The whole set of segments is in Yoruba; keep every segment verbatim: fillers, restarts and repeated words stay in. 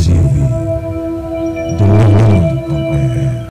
T V, delivering on air.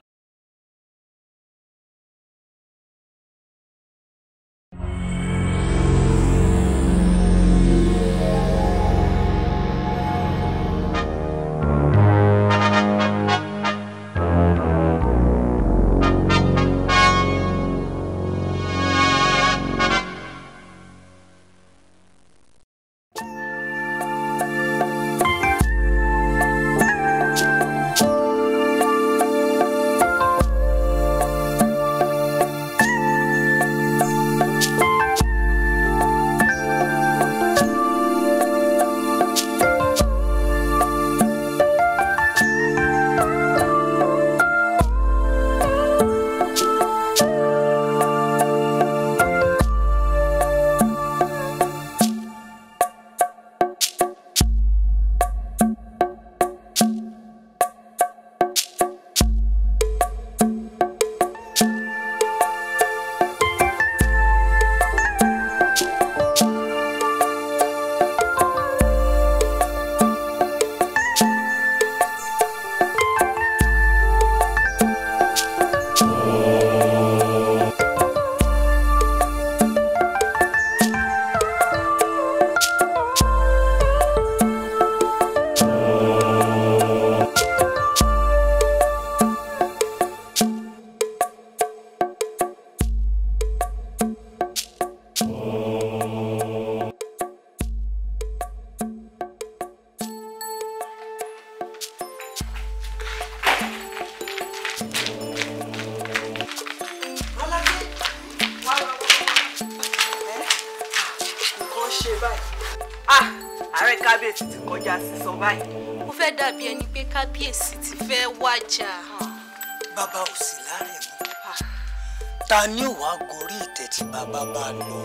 Kábíyèsí ti fẹ́ wájà. Bàbá ò sí láre mọ́. Ta ni ó wá gorí ìtẹ́ tí bàbá bá lọ?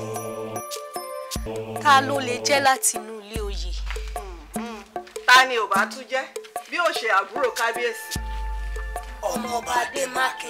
Ta ló lè jẹ́ láti inú ilé oyè? Ta ni ò bá tún jẹ́ bí ó ṣe àbúrò kábíyèsí? Ọmọọba Adémákè.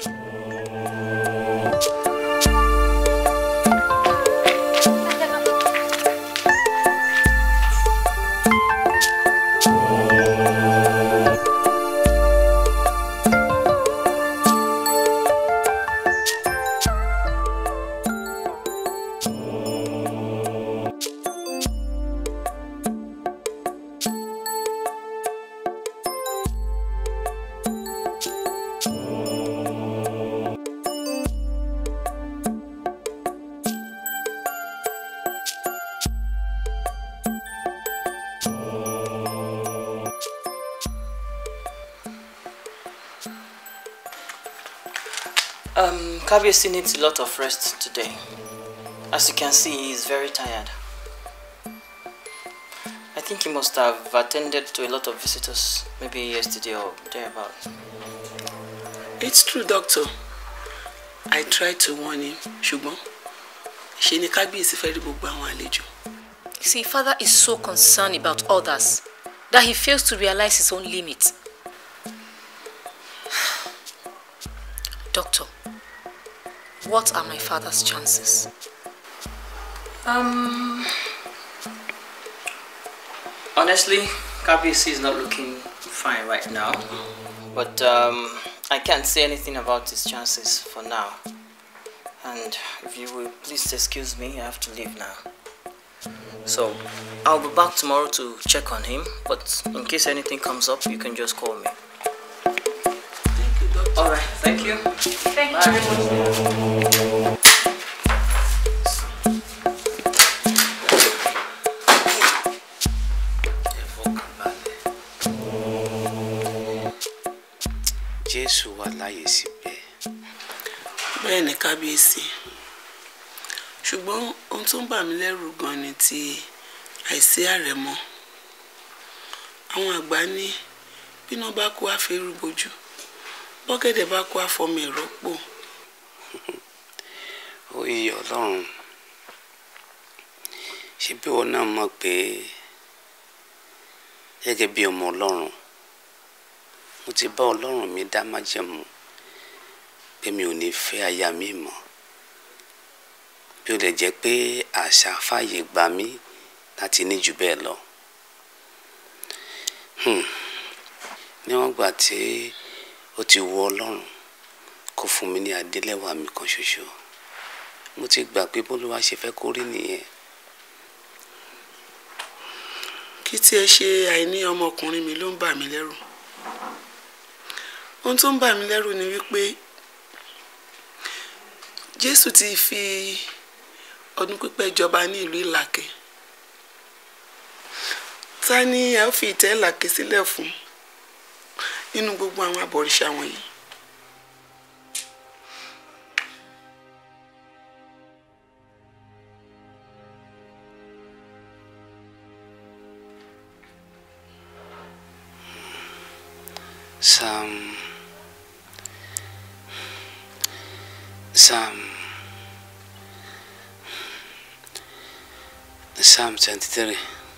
Um, Kábíyèsí needs a lot of rest today. As you can see, he is very tired. I think he must have attended to a lot of visitors, maybe yesterday or thereabout. It's true, doctor. I tried to warn him, ṣùgbọ́n ṣe ni Kábíyèsí fẹ́ rí gbogbo àwọn àlejò. You see, father is so concerned about others that he fails to realize his own limits. Doctor, what are my father's chances? Um, honestly, Kábíyèsí is not looking fine right now, but um, I can't say anything about his chances for now. And if you will please excuse me, I have to leave now. So, I'll be back tomorrow to check on him, but in case anything comes up, you can just call me. Thank you, doctor. All right, thank you. Thank you very much. Jésù wà láyé síbẹ̀. Bẹ́ẹ̀ ni Kábíyèsí. Ṣùgbọ́n ohun tó ń bà mí lẹ́rù gan ni ti àìsí àrẹ̀mọ. Àwọn àgbà ní bíná bá kú àfẹ́rù bojú, bọ́gẹ̀dẹ̀ bá kú àfọmọ ìrọ́pò. Ó yẹ Ọlọ́run. Ṣé bí wọn náà mọ̀ pé gẹ́gẹ́ bí ọmọ Ọlọ́run, mo ti bá Ọlọ́run mi dá májẹ̀mú pé mi ò ní fẹ́ aya mi mọ́. Bí ó lè jẹ́ pé àṣà fàyè gbà mí láti ní jù bẹ́ẹ̀ lọ. Hmm. níwọ̀n gbà tí ó ti wù Ọlọ́run kó fún mi ní adélẹ́wà mi kan ṣoṣo mo ti gbà pé bólúwa ṣe fẹ́ kó rí nìyẹn. kí tí ẹ ṣe àìní ọmọkùnrin mi ló ń bà mí lẹ́rù ohun tó ń bà mí lẹ́rù ni wípé Jésù ti fi ọdún pípẹ́ jọba ní ìlú Ìlàkè ta ni a ó fi ìtẹ́ Ìlàkè sílẹ̀ fún nínú gbogbo àwọn abọ̀rìṣà wọ̀nyí. Psalm Psalm Psalm twenty-three.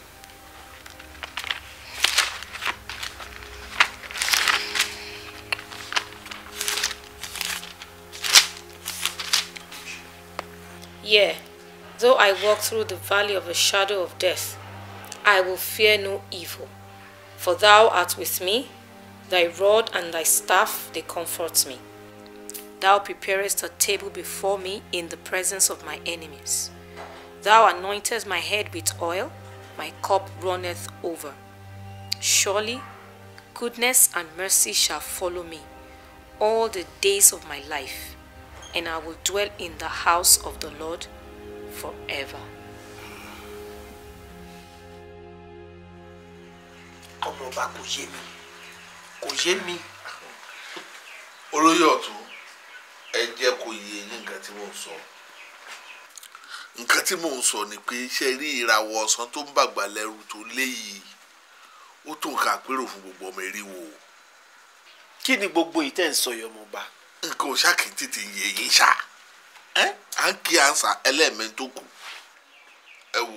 Yea, though I walk through the valley of the shadow of death, I will fear no evil, for thou art with me. Thy rod and thy staff, they comfort me. Thou preparest a table before me in the presence of my enemies. Thou anointest my head with oil, my cup runneth over. Surely goodness and mercy shall follow me all the days of my life, and I will dwell in the house of the Lord forever. Ọmọ ọba kò yé mi. Kò yé mi. Olóyè ọ̀tún ẹ jẹ́ kó yé yín nǹkan tí mò ń sọ. Nǹkan tí mò ń sọ ni pé ṣe rí ìràwọ̀ ọ̀sán tó ń bàgbà lẹ́rù tó léyìí ó tó nǹkan àpérò fún gbogbo ọmọ eriwo. Kí ni gbogbo ìtẹ́ ń sọ yìí ọmọ ọba? Nǹkan ò ṣáà kì í tètè yé yín ṣá. À ń kí ànsà ẹlẹ́ẹ̀mẹ́ tó kù. Ẹ wò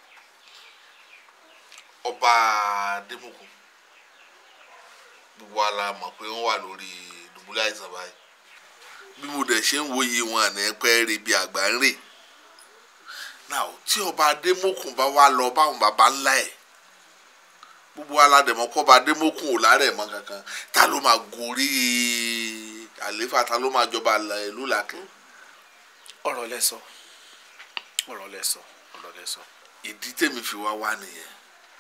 ọba Adémọ́kun gbogbo ala mọ̀ pé wọ́n wà lórí dùbúlẹ̀ àìsàn báyìí bí mo dẹ̀ ṣe ń wòye wọn àná ẹ̀pẹ́ rè bí àgbà ń rè náà tí ọba Adémọ́kun bá wá lọ báwọn bàbá ńlá ẹ̀ gbogbo aládẹ̀mọ́ kọ́ ọba Adémọ́kun ò lárẹ̀ mọ́ kankan ta ló máa gorí àléfà ta ló máa jọba ìlú Ìlàkè. ọ̀rọ̀ lẹ sọ ọ̀rọ̀ lẹ sọ ọ̀rọ̀ lẹ sọ. ìdí tèmi fi wá wá nìyẹn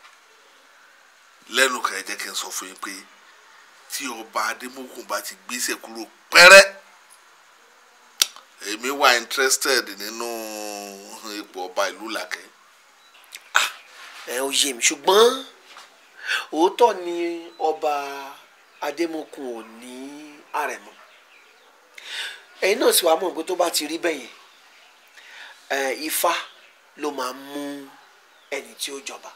lẹ́nu kan ẹ jẹ́ kí n sọ fún yín pé tí ọba Adémọ́kun bá ti gbéṣẹ́ kúrò pẹ́rẹ́ èmi wà interested nínú ipò ọba ìlú Ìlàkè. ẹ ò yé mi ṣùgbọ́n òótọ́ ni ọba Adémọ́kun ò ní àrẹ̀mọ ẹ̀yin náà sì wá mọ̀ pé tó bá ti rí bẹ́yẹn Ifá ló máa mú ẹni tí ó jọba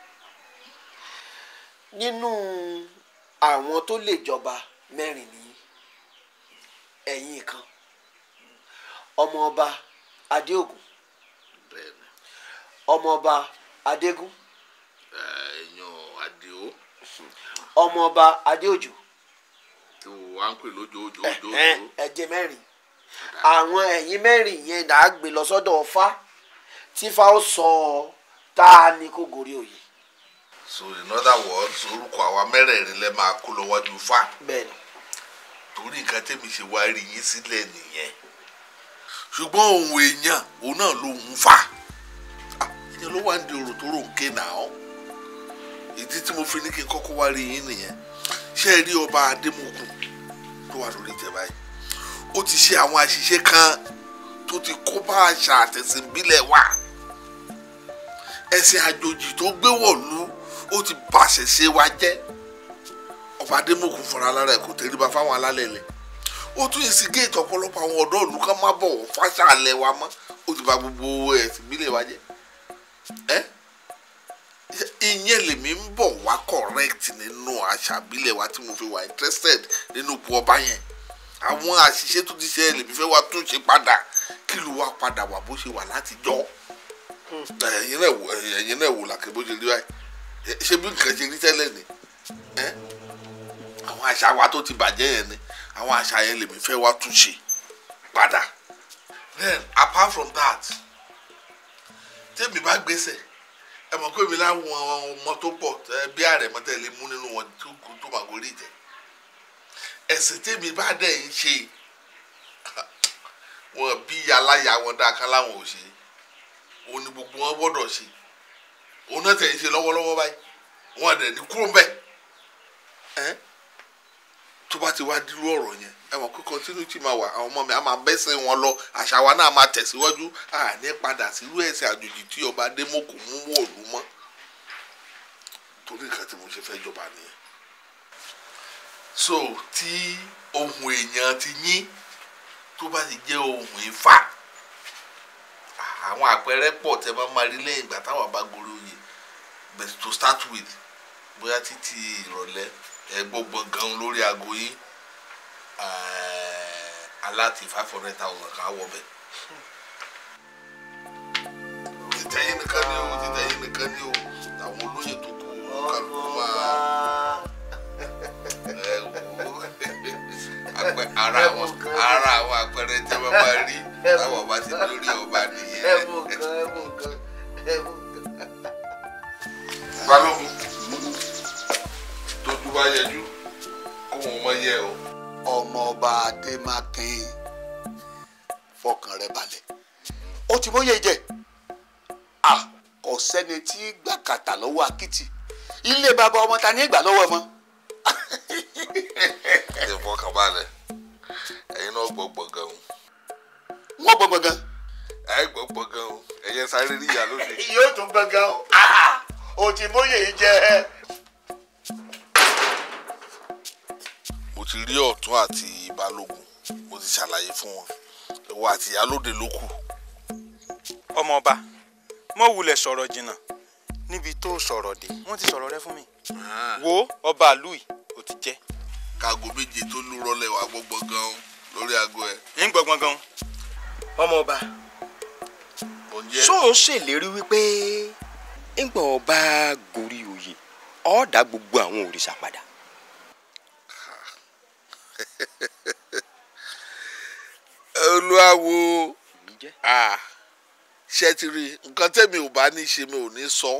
nínú àwọn tó lè jọba mẹ́rin ní ẹ̀yìn kan ọmọọba Adéògùn ọmọọba Adégún Adéó ọmọọba Adéòjò tó wà ń pè lójó ojú ojú ẹ̀jẹ̀ mẹ́rin àwọn ẹ̀yìn mẹ́rin yẹn là á gbé lọ sọ́dọ̀ Ọ̀fà tí Ifá ó sọ tá a ní kó gorí oyè. So in other words orúkọ àwa mẹ́rẹ̀ẹ̀rin lẹ máa kó lọ́wọ́jú Ifá. Bẹ́ẹ̀ni. torí nǹkan tẹ́mi ṣe wá rí yín sílẹ̀ nìyẹn ṣùgbọ́n òun èèyàn òun náà ló ń fà ìyẹn ló wà ní orò tó rò ń ké náà ìdí tí mo fi ní kí n kọ́kọ́ wá rí yín nìyẹn ṣé ẹ rí ọba Adémọ́kun tó wà lórí ìtẹ́ báyìí ó ti ṣe àwọn àṣìṣe kan tó ti kó bá àṣà àtẹ̀sìn ìbílẹ̀ wa ẹ̀sìn àjòjì tó gbé wọ̀lú ó ti bàṣẹ̀ ṣe wa jẹ́ ọba Adémọ́kun fúnra lára ẹ̀ kò tẹríba fáwọn alálẹ̀ lẹ̀ ó tún instigate ọ̀pọ̀lọpọ̀ àwọn ọ̀dọ́ ìlú kan má bọ̀wọ̀ fáṣà alẹ́ wa mọ́ ó ti bà gbogbo ẹ̀sìn ìbílẹ̀ wa jẹ́ ẹ́ ìyẹn lèmi ń bọ̀ wá correct nínú àṣà ìbílẹ̀ wa tí mo fi wà interested nínú ipò ọba yẹn àwọn àṣìṣe tó ti ṣe lèmi fẹ́ wá tún ṣe padà kí ló wá padà wà bó ṣe wà látijọ́ ẹ̀yin náà wò ẹ̀yin náà wò làkè bó ṣe rí báyìí ṣé bí nǹkan ṣe rí tẹ́lẹ̀ ni àwọn àṣà wa tó ti bàjẹ́ yẹn ni àwọn àṣà yẹn lèmi fẹ́ wá tún ṣe padà then apart from that tèmi bá gbèsè ẹ mọ̀ pé mi láwọn ọmọ tó pọ̀ bí àrẹ̀mọ tẹ̀lé mú nínú wọn tó kú tó máa gorí ìtẹ́ ẹ̀sìn tèmi bá dẹ̀ ń ṣe wọn bí aláya wọn dákan láwọn ò ṣe òun ni gbogbo wọn gbọ́dọ̀ ṣe òun náà tẹ̀ ń ṣe lọ́wọ́lọ́wọ́ báyìí wọn dẹ̀ ní kúrò mbẹ́ ẹ́ tó bá ti wá dúró ọ̀rọ̀ yẹn ẹ mọ̀ pé continuity máa wà àwọn ọmọ mi á máa bẹ́sẹ̀ wọn lọ àṣà wa náà máa tẹ̀síwájú àní padà sírú ẹ̀sìn àjòjì tí ọba Adémọ́kù mú wọ̀lú mọ́ torí nǹkan tí mo ṣe fẹ́ jọba nìyẹn so tí ohun èèyàn ti yín tó bá ti jẹ́ ohun Ifá àwọn àpẹẹrẹ pọ̀ tẹ́ máa máa rí lẹ́yìn ìgbà táwọn bá gorí oyè but to start with bóyá títí ìrọ̀lẹ́ ẹ gbọ́ gbọ̀ngàn lórí aago yín aláti five hundred thousand kan wọ bẹ́ẹ̀. títẹ̀yìn nìkan ni o títẹ̀yìn nìkan ni o àwọn olóyè tó kù kálukú máa ara àwọn ara àwọn àpẹẹrẹ tí wọ́n máa rí táwọn bá ti lórí ọba nìyẹn. ẹ mú nǹkan ẹ mú nǹkan ẹ mú nǹkan. balógun tójú bá yẹjú kó wọn mọ yẹ o. ọmọọba Adémákin fọkàn rẹ balẹ̀ ó ti mọ́yẹ jẹ à kò sẹ́ni tí gbàkàtà lọ́wọ́ akitì ilé bàbá ọmọ ta ní ìgbà lọ́wọ́ ọmọ. ẹ fọkàn balẹ̀ ẹ̀yin náà gbọ́ gbọ̀ngàn o. wọ́n gbọ́ gbọ̀ngàn. ẹ gbọ́ gbọ̀ngàn o ẹ̀yẹ sáré rí ìyá lóde. yóò tún gbọ̀ngàn o ó ti mọ́yẹ jẹ. mo ti rí ọ̀tún àti balógun mo ti ṣàlàyé fún wọn ìwọ àti ìyálóde ló kù. ọmọ ọba mọ wulẹ̀ sọ̀rọ̀ jìnnà níbi tó sọ̀rọ̀ dé wọ́n ti sọ̀rọ̀ rẹ fún mi. wo ọba àlù yìí ó ti jẹ́. káago méje tó lù rọlẹ̀ wà gbọ́gbọ́ gan lórí aago ẹ̀. ń gbọ́gbọ́n gan. ọmọ ọba ṣó o ṣèlérí wípé ńgbà ọba gorí oyè ó dá gbogbo àwọn òrìṣà padà. olúwawo ṣe ti rí nǹkan tẹ́mi ò bá ní ṣe mi ò ní sọ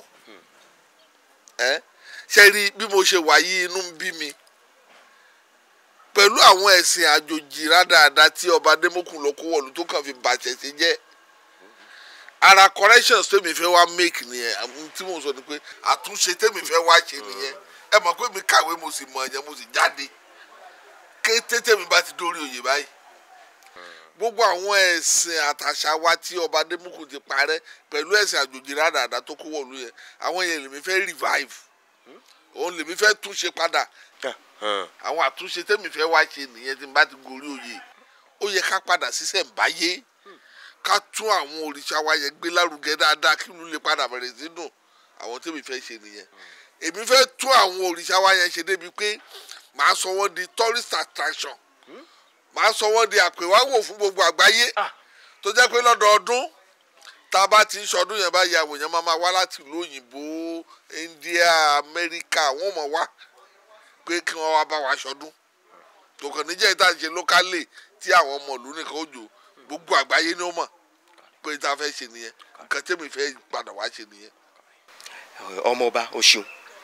ṣe rí bí mo ṣe wà yí inú ń bí mi pẹ̀lú àwọn ẹ̀sìn àjòjì rádaràda tí ọba Adémọ́kù lọ kó wọ̀lú tó kàn fi bàjẹ́ sí jẹ́ ara corrections tẹ́mi fẹ́ wá make nìyẹn tí mo sọ ni pé àtúnṣe tẹ́mi fẹ́ wá ṣe nìyẹn ẹ mọ̀ pé mi kàwé mo sì mọ̀ ẹ̀yẹ mo sì jáde kété tẹ́mi bá ti dórí oyè báyìí gbogbo àwọn ẹ̀sìn àtàṣà wa tí ọba Adémọ́kù ti parẹ́ pẹ̀lú ẹ̀sìn àjòjì rádaràda tó kó wọ̀lú yẹn àwọn yẹn lèmi fẹ́ revive òun lèmi fẹ́ túnṣe padà àwọn àtúnṣe tẹ́mi fẹ́ wá ṣe nìyẹn tí n bá ti gorí oyè ó yẹ ká padà sísẹ̀ ń báyé ká tún àwọn òrìṣà wa yẹn gbé lárugẹ dáadáa kí ìlú lè padà bẹ̀rẹ̀ sí dùn àwọn tẹ́mi fẹ́ ṣe nìyẹn èmi fẹ́ tún àwọn òrìṣà wa yẹn ṣe débi pé màá sọ wọ́n di tourist attraction màá sọ wọ́n di àpèwáwò fún gbogbo àgbáyé tó jẹ́ pé lọ́dọọdún tá a bá ti ń ṣọdún yẹn báyìí àwọn èèyàn máa ma wá láti ìlú òyìnbó India America wọ́n mọ̀ wá pé kí wọ́n wá bá wa ṣọdún tòkàn níjẹ́ ìta ṣe lókàlè tí àwọn ọmọ ìlú nìkan ó jò gbogbo àgbáyé ni ó mọ̀ pé ìta fẹ́ ṣe nìyẹn nǹkan tẹ́mi fẹ́ padà wá ṣe nìyẹn. ọmọọba o ṣeun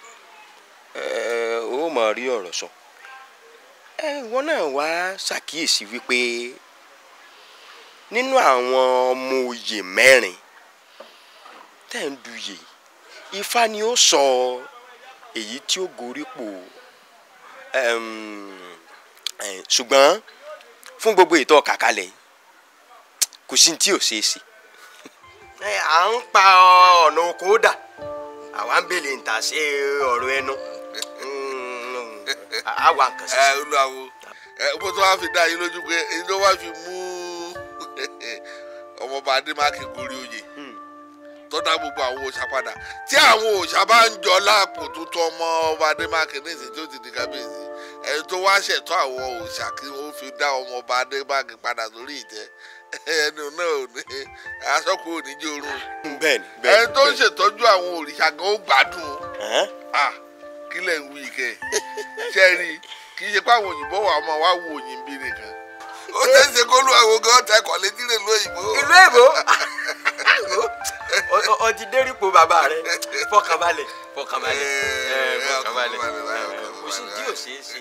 ó mọ̀ rí ọ̀rọ̀ sọ wọn náà wá ṣàkíyèsí wípé nínú àwọn ọmọ oyè mẹ́rin tẹ́ ń duyè Ifá ni ó sọ èyí tí ó gorípò ṣùgbọ́n fún gbogbo ètò kàkálẹ̀ kò sí tí ò ṣeé ṣe. à ń pa ọ̀nà oko dà àwa ń bèlè ń tà sí ọ̀rọ̀ ẹnu àwa nǹkan sí. ẹ olúwawo ẹ bó tó wá fi dá yín lójú pé èyí ló wá fi mú ọmọọba Adémákin gorí oyè tó dá gbogbo àwọn òòṣà padà tí àwọn òòṣà bá ń jọ láàpò tó tọ ọmọ ọba Adémákin nísìnyí tó ti di kábíyèsí ẹni tó wá ṣètò àwọn òòṣà kí wọ́n fi dá ọmọ ọba Adémákin padà sórí ìtẹ́ ẹni náà ò ní aṣọ́kù ò ní jẹ́ orun bẹ́ẹ̀ni bẹ́ẹ̀ni ẹni tó ń ṣètọ́jú àwọn òrìṣà gan ó gbádùn kí lẹ̀ ń wí kẹ́ ṣẹ́ẹ̀rì kì í ṣe pé àwọn òyìnbó wà ọmọ wa wo òyìnbí nìkan ó ṣe é ṣe kó lu àwọn gan tẹkọ̀ létí rẹ̀ lóyìnbó. ìlú èbó. ọ ti déripo bàbá rẹ fọkànbalẹ̀ fọkànbalẹ̀ fọkànbalẹ̀ kò sí tí ò ṣeé ṣe.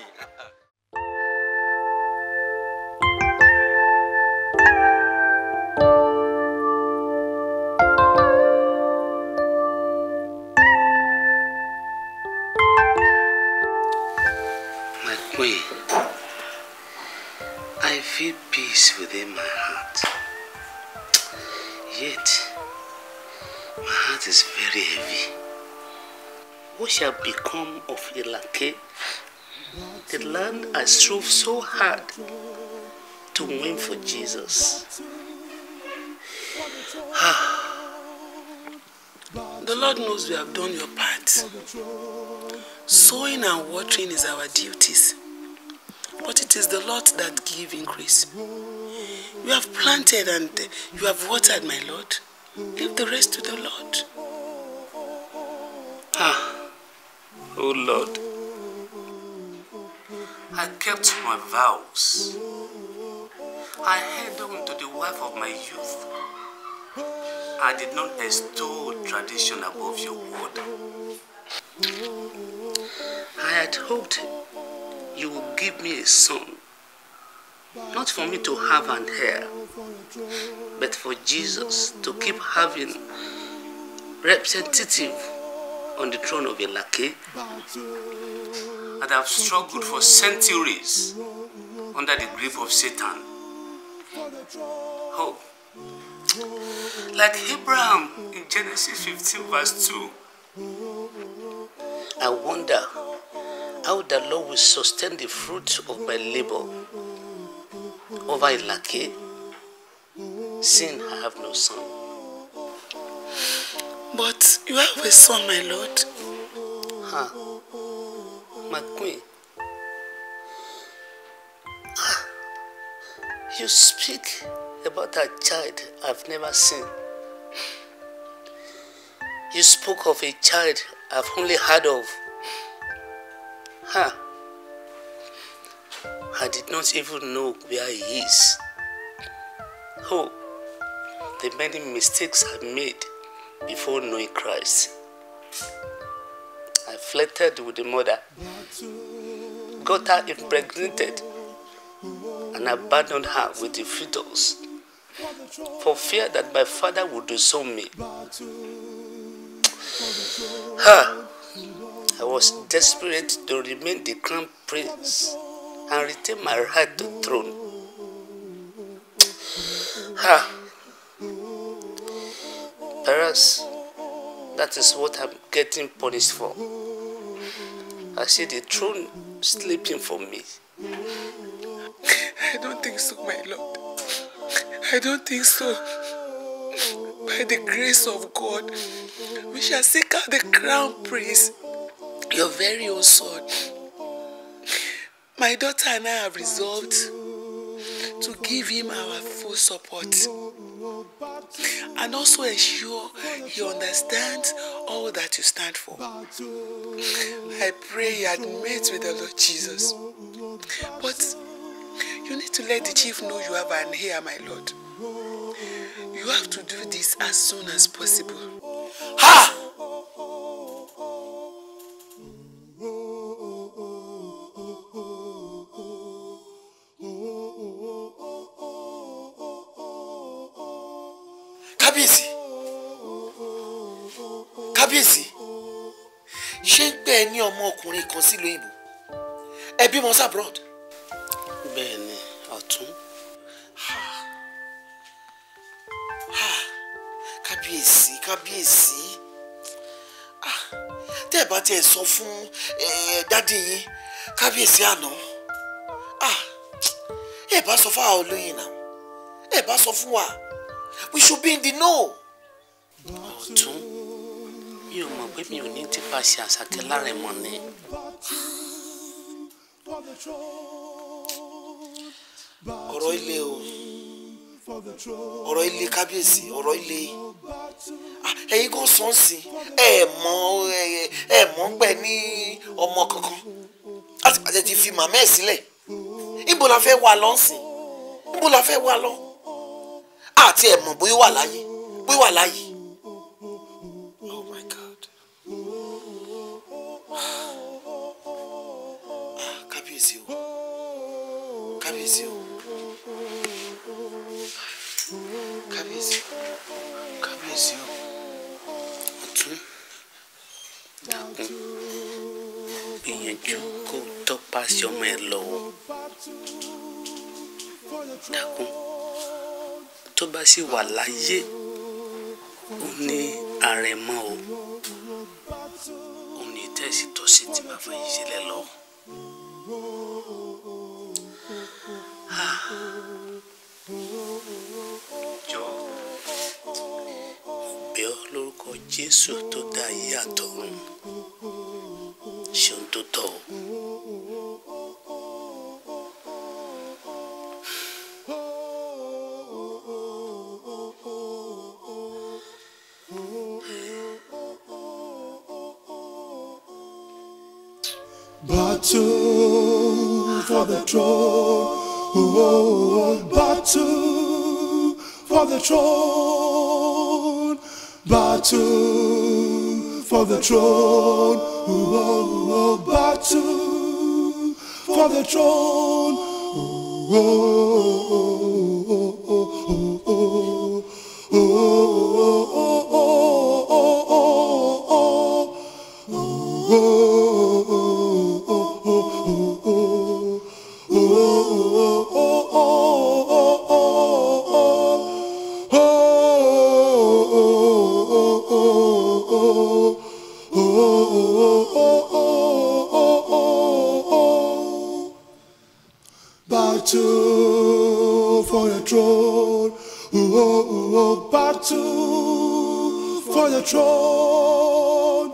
My queen, I feel peace within my heart. Yet, my heart is very heavy. What shall become of Ilake, the land I strove so hard to win for Jesus? The Lord knows we have done your part. Sowing and watering is our duties, but it is the Lord that gives increase. You have planted and you have watered, my Lord. Leave the rest to the Lord. Ah, oh Lord, I kept my vows. I held on to the wife of my youth. I did not extol tradition above your word. I had hoped you would give me a son, not for me to have an heir, but for Jesus to keep having representative on the throne of Ilake. And I have struggled for centuries under the grip of Satan. Oh, like Abraham in Genesis fifteen verse two. I wonder how the Lord will sustain the fruit of my labor over Ilake, seeing I have no son. But you have a son, my Lord. Huh? My queen. Ah, you speak about a child I've never seen. You spoke of a child I've only heard of. Huh? I did not even know where he is. Oh, the many mistakes I made before knowing Christ. I flirted with the mother, got her impregnated, and abandoned her with the fetus for fear that my father would disown me. Ha! I was desperate to remain the crown prince and retain my right to throne. Ha! Perhaps that is what I'm getting punished for. I see the throne sleeping for me. I don't think so, my Lord. I don't think so. By the grace of God, we shall seek out the crown prince, your very own son. My daughter and I have resolved to give him our full support and also ensure he understands all that you stand for. I pray you admit with the Lord Jesus. But you need to let the chief know you have an heir, my Lord. You have to do this as soon as possible. Ha! Kábíyèsí, Kábíyèsí, ṣé ń pẹ́ ní ọmọ ọkùnrin kan sílùú Ìbò? Ẹ bímọ sí abroad? Bẹ́ẹ̀ni, ọ̀tún. Kábíyèsí, Kábíyèsí. Tẹ́ ẹ bá tiẹ̀ sọ fún dádì yín, Kábíyèsí àná. Ẹ bá sọ fún àwọn olóyè náà. Ẹ bá sọ fún wa. We should be in the know. Ọ̀tún, mi ò mọ̀ pé mi ò ní tipa ṣe Àṣàkẹ́ Lárẹ̀mọ ni. Ọ̀rọ̀ ilé o. Ọ̀rọ̀ ilé Kábíyèsí, ọ̀rọ̀ ilé. Ẹ̀yin kan sọ ń sìn, ẹ mọ̀ ẹ mọ̀ pé ní ọmọ kankan. Àti pàtẹ ti fi màmá ẹ̀ sílẹ̀. Níbo la fẹ́ wà lọ ń sìn? Níbo la fẹ́ wà lọ? Àti ẹ mọ̀ bóyá wà láyé, bóyá wà láyé. kábíyèsí o kábíyèsí o kábíyèsí kábíyèsí o. ọ̀tún dákun gbìyànjú kó tọpasẹ̀ ọmọ ẹ lọ́wọ́ dákun tó bá sì wà láyé ó ní àrẹ̀mọ o ó ní tẹ̀sí tọ́sí tí màá fẹ́ yí sílẹ̀ lọ. jọ bẹ̀ ọ́ lórúkọ Jésù tó dá ayé àtọ̀run ṣeun tó tọ́ o. Battle for the throne, oh, battle for the throne, battle for the throne, oh, battle for the throne, oh, oh, oh, oh, battle for the throne, oh, oh, battle for the throne,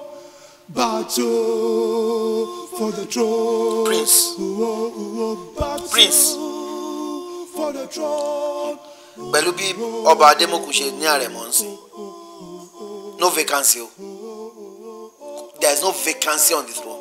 battle for the throne, Prince, oh, oh, battle Prince, for the throne. pẹ̀lú bí ọba Adémọ́kù ṣe ní àrẹ̀mọ ń sìn, no vacancy o, there is no vacancy on the throne.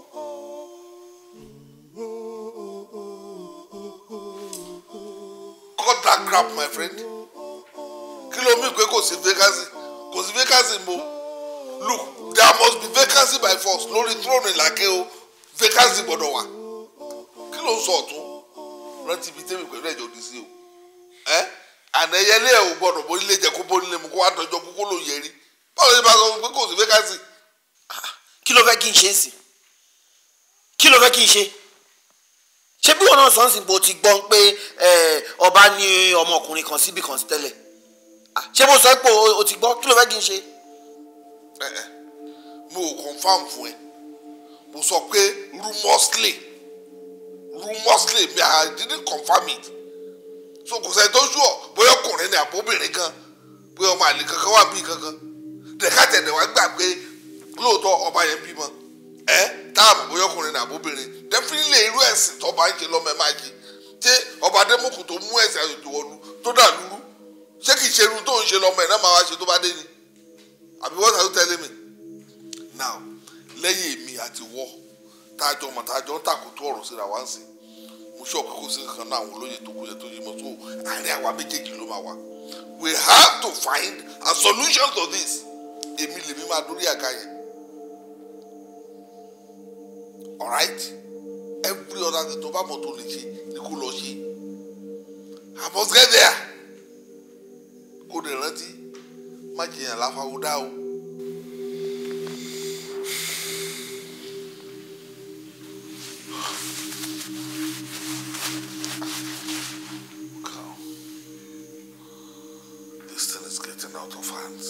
Cut that crap, my friend. Kí ló mean pé kò sí vacancy? Kò sí vacancy mo. Look, there must be vacancy by force. Lórí throne ìlàkẹ́ o, vacancy gbọ́dọ̀ wà. Kí ló ń sọ ọ̀tún? Rántí ibi tẹ́mi pẹ̀lú ẹ̀jọ̀ òdì sí o. Ẹ́ ànẹ́yẹlé ẹ̀ ò gbọ́dọ̀ bó nílé jẹ kó bó nílé mu kó wá dọjọ́ kókó ló yẹ rí. Báwo ni bá sọ pé kò sí vacancy? Kí ló fẹ́ kí n ṣe sí? Kí ló fẹ́ kí n ṣe? Ṣé bí wọn náà sọ ń sìn bó ti gbọ́ pé ọba ní ọmọkùnrin kan síbi kan tẹ́lẹ̀? Ṣé mo sọ pé o ti gbọ́? Kí ló fẹ́ kí n ṣe? Mo ò confam fún ẹ. Mo sọ pé rumorsly rumorsly mi I didn't confirm it. So kò sẹ́ni tó ṣùọ́ bóyá ọkùnrin ni àbóbìnrin kan bóyá ọmọ àlè kankan wà bí kankan. Dẹ̀ka tẹ̀lé wá gbà pé lóòótọ́ ọba yẹn bímọ. Ẹ táàbù bóyá ọkùnrin ni àbóbìnrin. Definitely irú ẹ̀sìn tó bá ń ṣe lọ́mọ ẹ̀ máa ṣe. Ṣé ọba Adémọ́kù tó mú ẹ̀sìn àjòjì wọ̀lú tó dà lúrú? Ṣé kìí ṣe irun tó ń ṣe lọ́mọ ẹ̀ náà máa wá ṣe tó bá dé ni? Àbí what are you telling me? Now lẹ́yìn èmi àti wọ́ tájọ mọ̀ tájọ ń tàkótó ọ̀rọ̀ síra wá ń sìn. Mo ṣọ́ pé kò sí kankan náà àwọn olóyè tó kú yẹ tó yí mọ́ tó àárín àwa méjèèjì ló máa wà. We have to find a solution to this. Èmi lèmi máa dórí àga yẹn. Alright? Every other thing tó bá mọ̀ tó lè ṣe ni kó lọ ṣe. I must get there. Kó lè rántí má jìyàn láfáwó dá o. This thing is getting out of hands.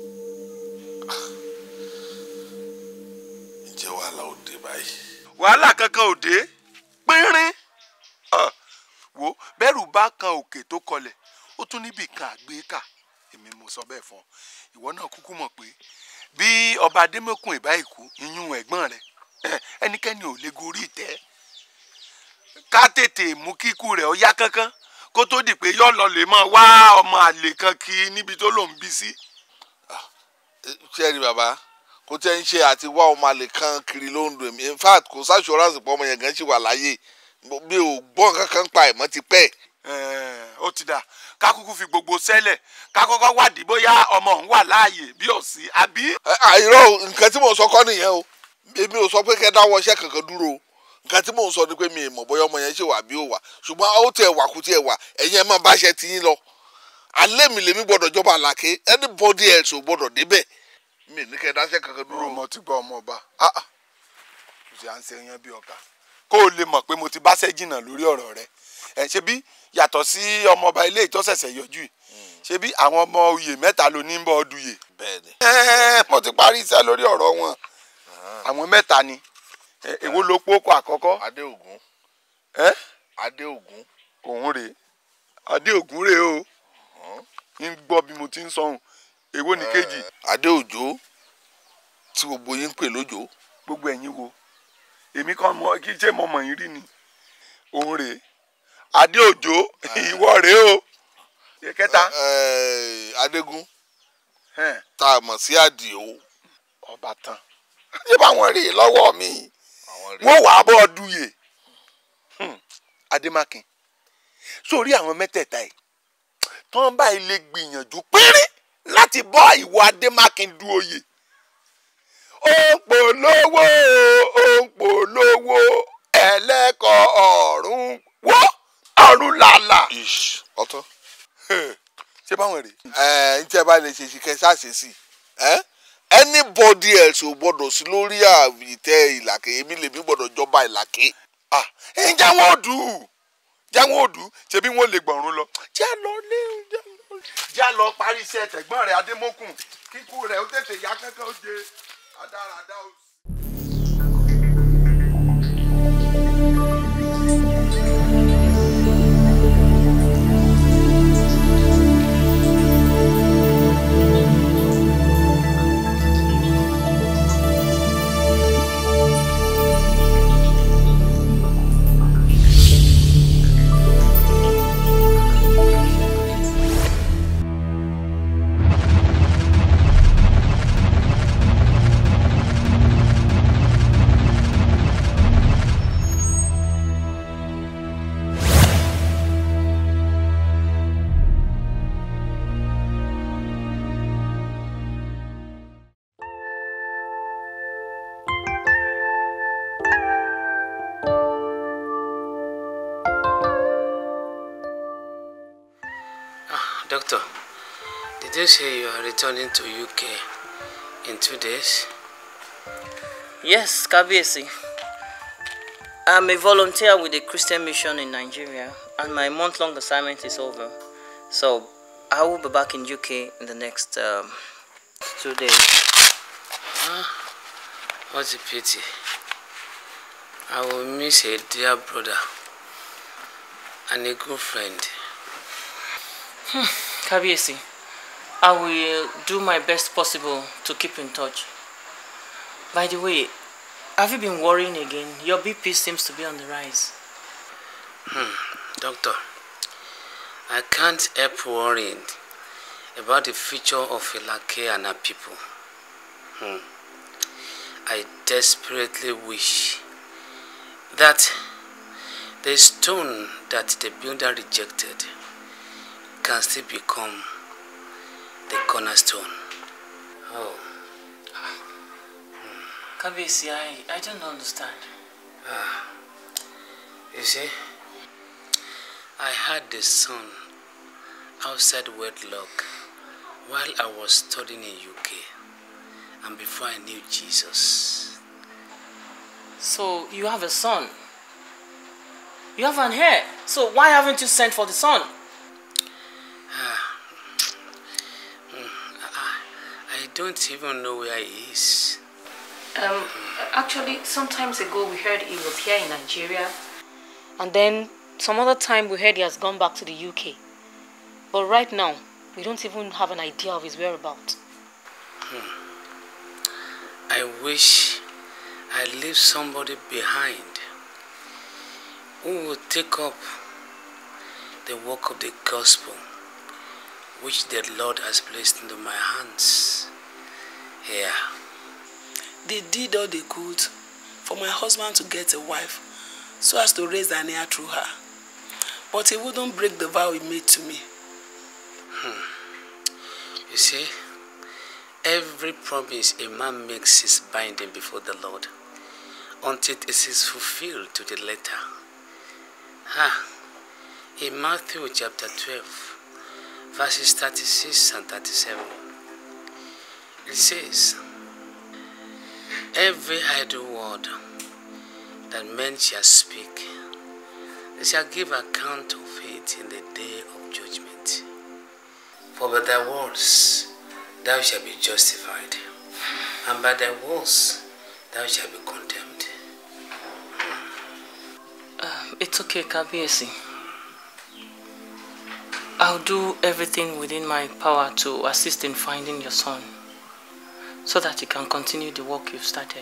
Ǹjẹ́ wàhálà ò dé báyìí? Wàhálà kankan ò dé pínrín wo bẹ́rù bá kan òkè tó kọlẹ̀ ó tún níbi kan àgbékà èmi mo sọ bẹ́ẹ̀ fún ọ ìwọ náà kúkú mọ̀ pé bí ọba Adémọ́kù ìbá ìkú iyún ẹ̀gbọ́n rẹ̀ ẹnikẹ́ni ò lè gorí ìtẹ́ ká tètè mú kíkú rẹ̀ ó yá kánkán kó tó di pé yọ́ lọ lè máa wá ọmọ àlè kan kí níbi tó lòún bí sí. ṣé ẹ rí bàbá kò tẹ́ ń ṣe àti wá ọmọ àlè kan kiri ló ń dùn mí in fact kò sáṣọ́ránsì pọ̀ ọmọ yẹn gan ṣì wà láyé bí o gbọ́ nǹkan kan pa ẹ̀mọ́ ti pẹ́. ó ti dà ká kúkú fi gbogbo sẹ́lẹ̀ ká kọ́kọ́ wádìí bóyá ọmọ òun wà láàyè bí ò sí àbí. àìrọ̀ nǹkan tí mo sọ kọ́ nìyẹn o èmi ò sọ pé kẹ́ dáwọ́ iṣẹ́ kankan dúró nǹkan tí mò ń sọ ni pé mi ì mọ̀ bóyá ọmọ yẹn ṣe wà bí ó wà ṣùgbọ́n ó tiẹ̀ wà kú tiẹ̀ wà ẹ̀yin ẹ̀ máa bá ṣe tiyín lọ alẹ́ mi lèmi gbọ́dọ̀ jọba àlàké anybody else ò gbọ́dọ̀ débẹ̀ mi ní kẹ́ ẹ dáṣẹ́ kankan dúró. ọmọ tí gbọ́ ọmọ ọba kò sí à ń ṣe yan bí ọkà kó o lè mọ̀ pé mo ti báṣẹ́ jìnnà lórí ọ̀rọ̀ rẹ ẹ ṣe bí yàtọ̀ sí ọmọ ọba ilé ìtọ́sẹ̀sẹ̀ yọjú yìí ṣe bí àwọn ọmọ oyè mẹ́ta ló ní bọ́ ọdún yìí. bẹ́ẹ̀ni. mo ti parí iṣẹ́ lórí ọ̀rọ̀ wọn àwọn mẹ́ta ni èwo ló pókó àkọ́kọ́. Adéògún. ẹ Adéògún. òun rèé Adéògún rèé o ń gbọ́ bí mo ti ń sọ̀hún èwo ni kejì. Adéòjó tí gbogbo yín ń pè lójó. gbogbo ẹ̀yin wo èmi kan mọ kí ṣé mo mọ̀ yín rí ni òun rèé Adéòjó ìwọ rèé o kẹta. Adégún tá a mọ̀ sí Àdìó. ọba tán ṣé báwọn rèé lọ́wọ́ mi wọ́n wàá bọ́ duyè Adémákin sórí àwọn mẹ́tẹ̀ẹ̀ta yìí tán báyìí lè gbìyànjú péré láti bọ́ ìwọ Adémákin du oyè ó ń polówó ó ń polówó ẹlẹ́kọ̀ọ́ ọ̀run wọ́ ọ̀run làlà. ọ̀tọ̀. ṣé báwọn rèé. ẹ ń tẹ́ bá lè ṣe ṣìkẹ́ sáṣẹ sí ẹ anybody else ò gbọ́dọ̀ sí lórí àwìtẹ́ Ìlàkè èmi lèmi gbọ́dọ̀ jọba Ìlàkè. ẹ jẹ́ wọn ò dùn jẹ́ wọn ò dùn ṣebí wọn lè gbọ̀run lọ jẹ́ lọ lé jẹ́ lọ parí iṣẹ́ tẹ̀gbọ́n rẹ̀ Adémọ́kùn kíkú rẹ̀ ó tètè yá kankan ó jẹ adáradá ó. Doctor, did you say you are returning to U K in two days? Yes, Kabiyesi. I'm a volunteer with the Christian Mission in Nigeria, and my month-long assignment is over. So, I will be back in U K in the next um, two days. Ah, what a pity. I will miss a dear brother and a good friend. Hmm. Kabiyesi, I will do my best possible to keep in touch. By the way, have you been worrying again? Your B P seems to be on the rise. Hmm. Doctor, I can't help worrying about the future of Ìlàkè and her people. Hmm. I desperately wish that the stone that the builder rejected can still become the cornerstone. Oh. Kabiyesi, I, I don't understand. Ah. You see, I had the son outside wedlock while I was studying in U K and before I knew Jesus. So, you have a son? You have an heir? So, why haven't you sent for the son? I don't even know where he is. Um, actually, some times ago we heard he was here in Nigeria. And then some other time we heard he has gone back to the U K. But right now, we don't even have an idea of his whereabouts. Hmm. I wish I leave somebody behind who will take up the work of the gospel which the Lord has placed into my hands here. They did all they could for my husband to get a wife so as to raise an heir through her. But he wouldn't break the vow he made to me. Hmm. You see, every promise a man makes is binding before the Lord. until it is fulfilled to the letter. Ah, in Matthew chapter twelve, verses thirty-six and thirty-seven, it says, every idle word that men shall speak, they shall give account of it in the day of judgment. For by thy words thou shalt be justified, and by thy words thou shalt be condemned. Uh, it's okay, Kabiyesi. I'll do everything within my power to assist in finding your son, so that you can continue the work you've started.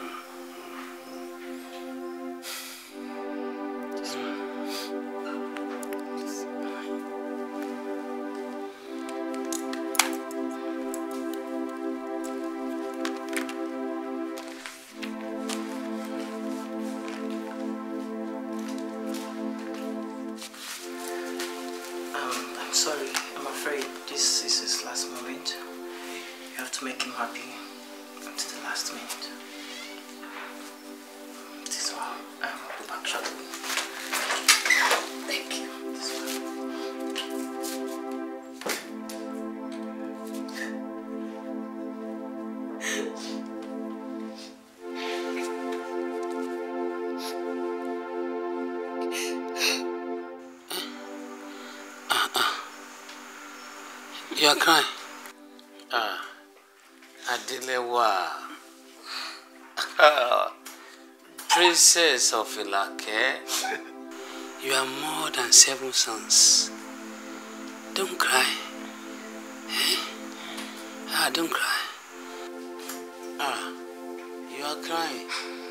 You are crying? Ah, Adilewa. Princess of Ilake. You are more than seven sons. Don't cry. Eh? Ah, don't cry. Ah, you are crying.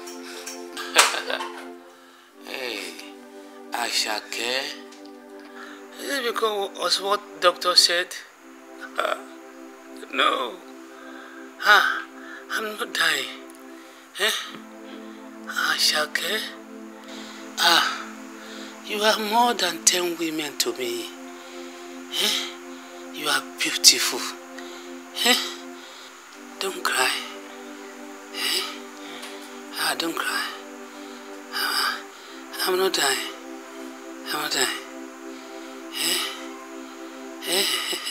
Hey, Ashake. Is it because of what doctor said? Uh, no. Ah, I'm not dying. Eh? Ashake? Ah, you are more than ten women to me. Eh? You are beautiful. Eh? Don't cry. Eh? Ah, don't cry. Ah, I'm not dying. I'm not dying. Eh? Eh?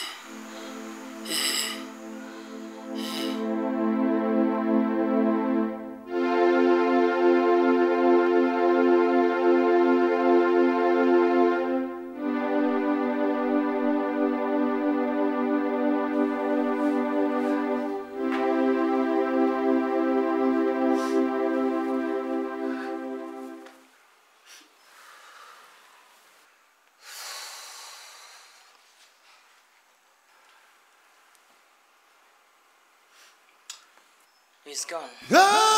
He's gone. Yeah,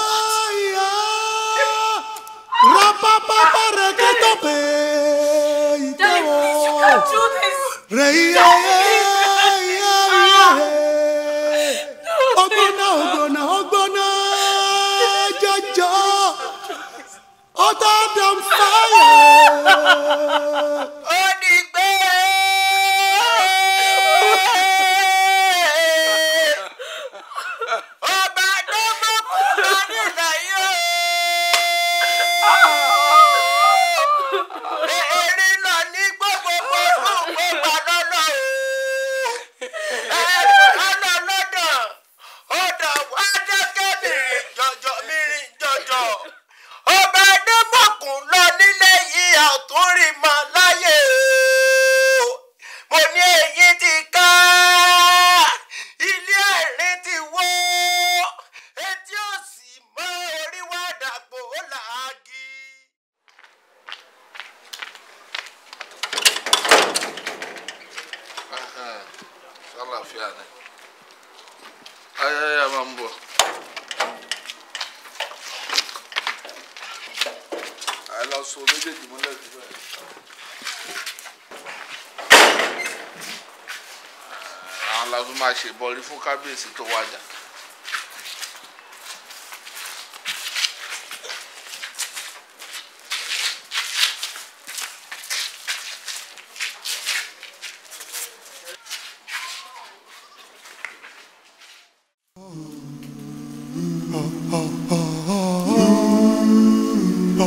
yeah. Rapapapa reggaetope. Daddy, please, you can't do this. Ray, yeah, yeah, yeah. Ogbona, ogbona, ogbona, jaja. Other than fire. ṣe bọrí fún kábíyèsí tó wájà. Oh, oh, oh, oh.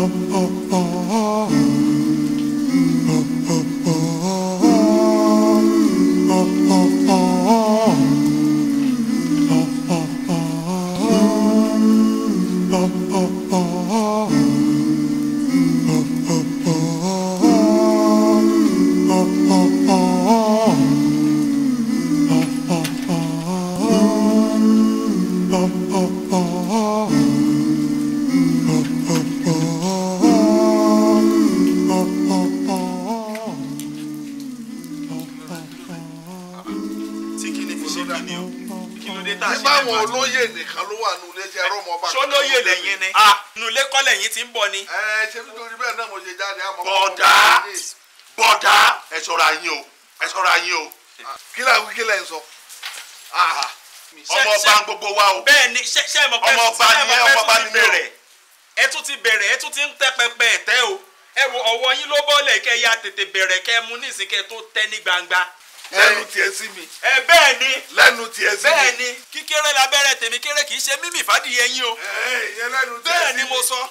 tètè bẹ̀rẹ̀ kẹ́ mú nísìnyí kẹ́ tó tẹ́ ní gbangba. lẹ́nu tiẹ̀ sí mi. ẹ bẹ́ẹ̀ ni. lẹ́nu tiẹ̀ sí mi. bẹ́ẹ̀ ni kíkéré labẹ́rẹ́ tèmi kéré kì í ṣe mímì fàdíyẹ yín o. ìyẹn lẹ́nu tiẹ̀ sí mi. bẹ́ẹ̀ ni mo sọ.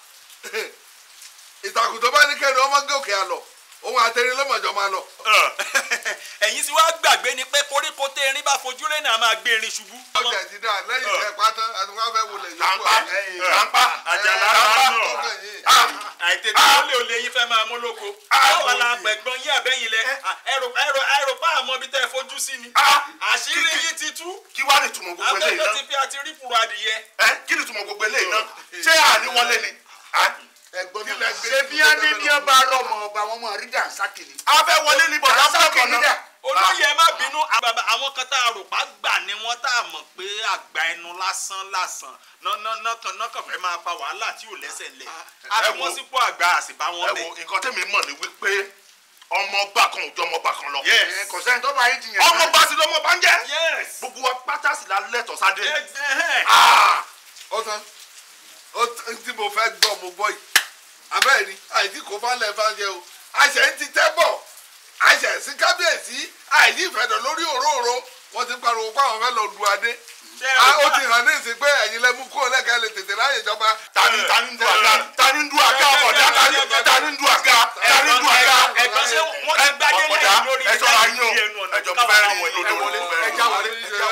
ìtàkùn tó bá ní kẹ́ni ọmọ gòkè àlọ́ òun àtẹrin lọ́mọjọ́ máa lọ. ẹ̀yin tí wàá gbàgbé ni pé koríko tẹ erin bá fojú rẹ̀ náà máa gbé erin ṣubú. ọjà ti dà lẹ́yìn tẹ pátá àti wọn fẹ́ wọlé yòókù. tàǹpà tàǹpà àjàlá náà àìtètè olè olè yín fẹ́ máa mú lóko. báwa la pẹ̀gbọ́n yín àbẹ́yìn lẹ ẹrù ẹrù ẹrù bá àmọ́ bí tẹ́ ẹ fojú sí ni. àṣírí yín ti tú. kí wàá ní túmọ̀ gbogbo eléyìí náà. afẹ́fẹ́ ti fi àti rí fùrọ̀ adìyẹ. kí ni túmọ̀ gbogbo eléyìí náà. ṣé àní wọlé ni. ṣé bí a ní bí a bá rọmọ ọba wọn mọ rí dànsákìlì. a fẹ́ wọlé ní bọ̀dá fọ́ọ̀kọ̀ náà. olóyè ẹ má bínú àwọn kan tá a rò pa gbà ni wọ́n tá a mọ̀ pé àgbà ẹnu lásán lásán nọ́kàn fẹ́ máa fa wàhálà tí ò lẹ́sẹ̀ lẹ̀ a fi wọ́n sípò àgbà àsìbá wọn bẹ̀. ẹ wo nǹkan tẹ́mi mọ̀ ni wípé ọmọ ọba kan ò jọ ọmọ ọba kan lọ. kò sẹ́ni tó bá yín ti yẹn. ọmọ ọba sí lọ́mọ ọba ń jẹ́. gbogbo wa pátá sì la lẹ́tọ̀ọ́ sáde. ọ̀sán tí mo fẹ́ gbọ́ mo gbọ́ yìí abẹ́ẹ̀ ni àìsí kò fálẹ̀ fáńjẹ o àṣẹ ń ti tẹ́ bọ̀ àṣẹ sí kábíyèsí àìsí ìfẹ̀dọ̀ lórí òróró wọ́n ti pariwo pé àwọn fẹ́ lọ du adé ó ti hàn ní ìsìn pé ẹ̀yin lẹ mú kó lẹ́kẹ̀ẹ́ lè tètè láyè ìjọba. tani tani ń du àga tani ń du àga ọ̀dà tani tani ń du àga tani ń du àga. ẹ̀gbọ́n ṣé wọ́n ti gbadé lẹ́yìn lórí ẹjọ́ la yín o ẹjọ́ mo fẹ́ rí i lóde wọlé ẹjọ́ wọlé ẹjọ́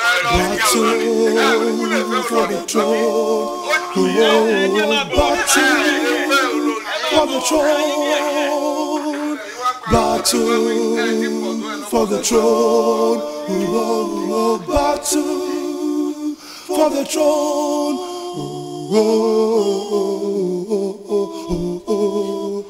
Battle for the throne, oh, battle for the throne, oh, oh, oh, oh,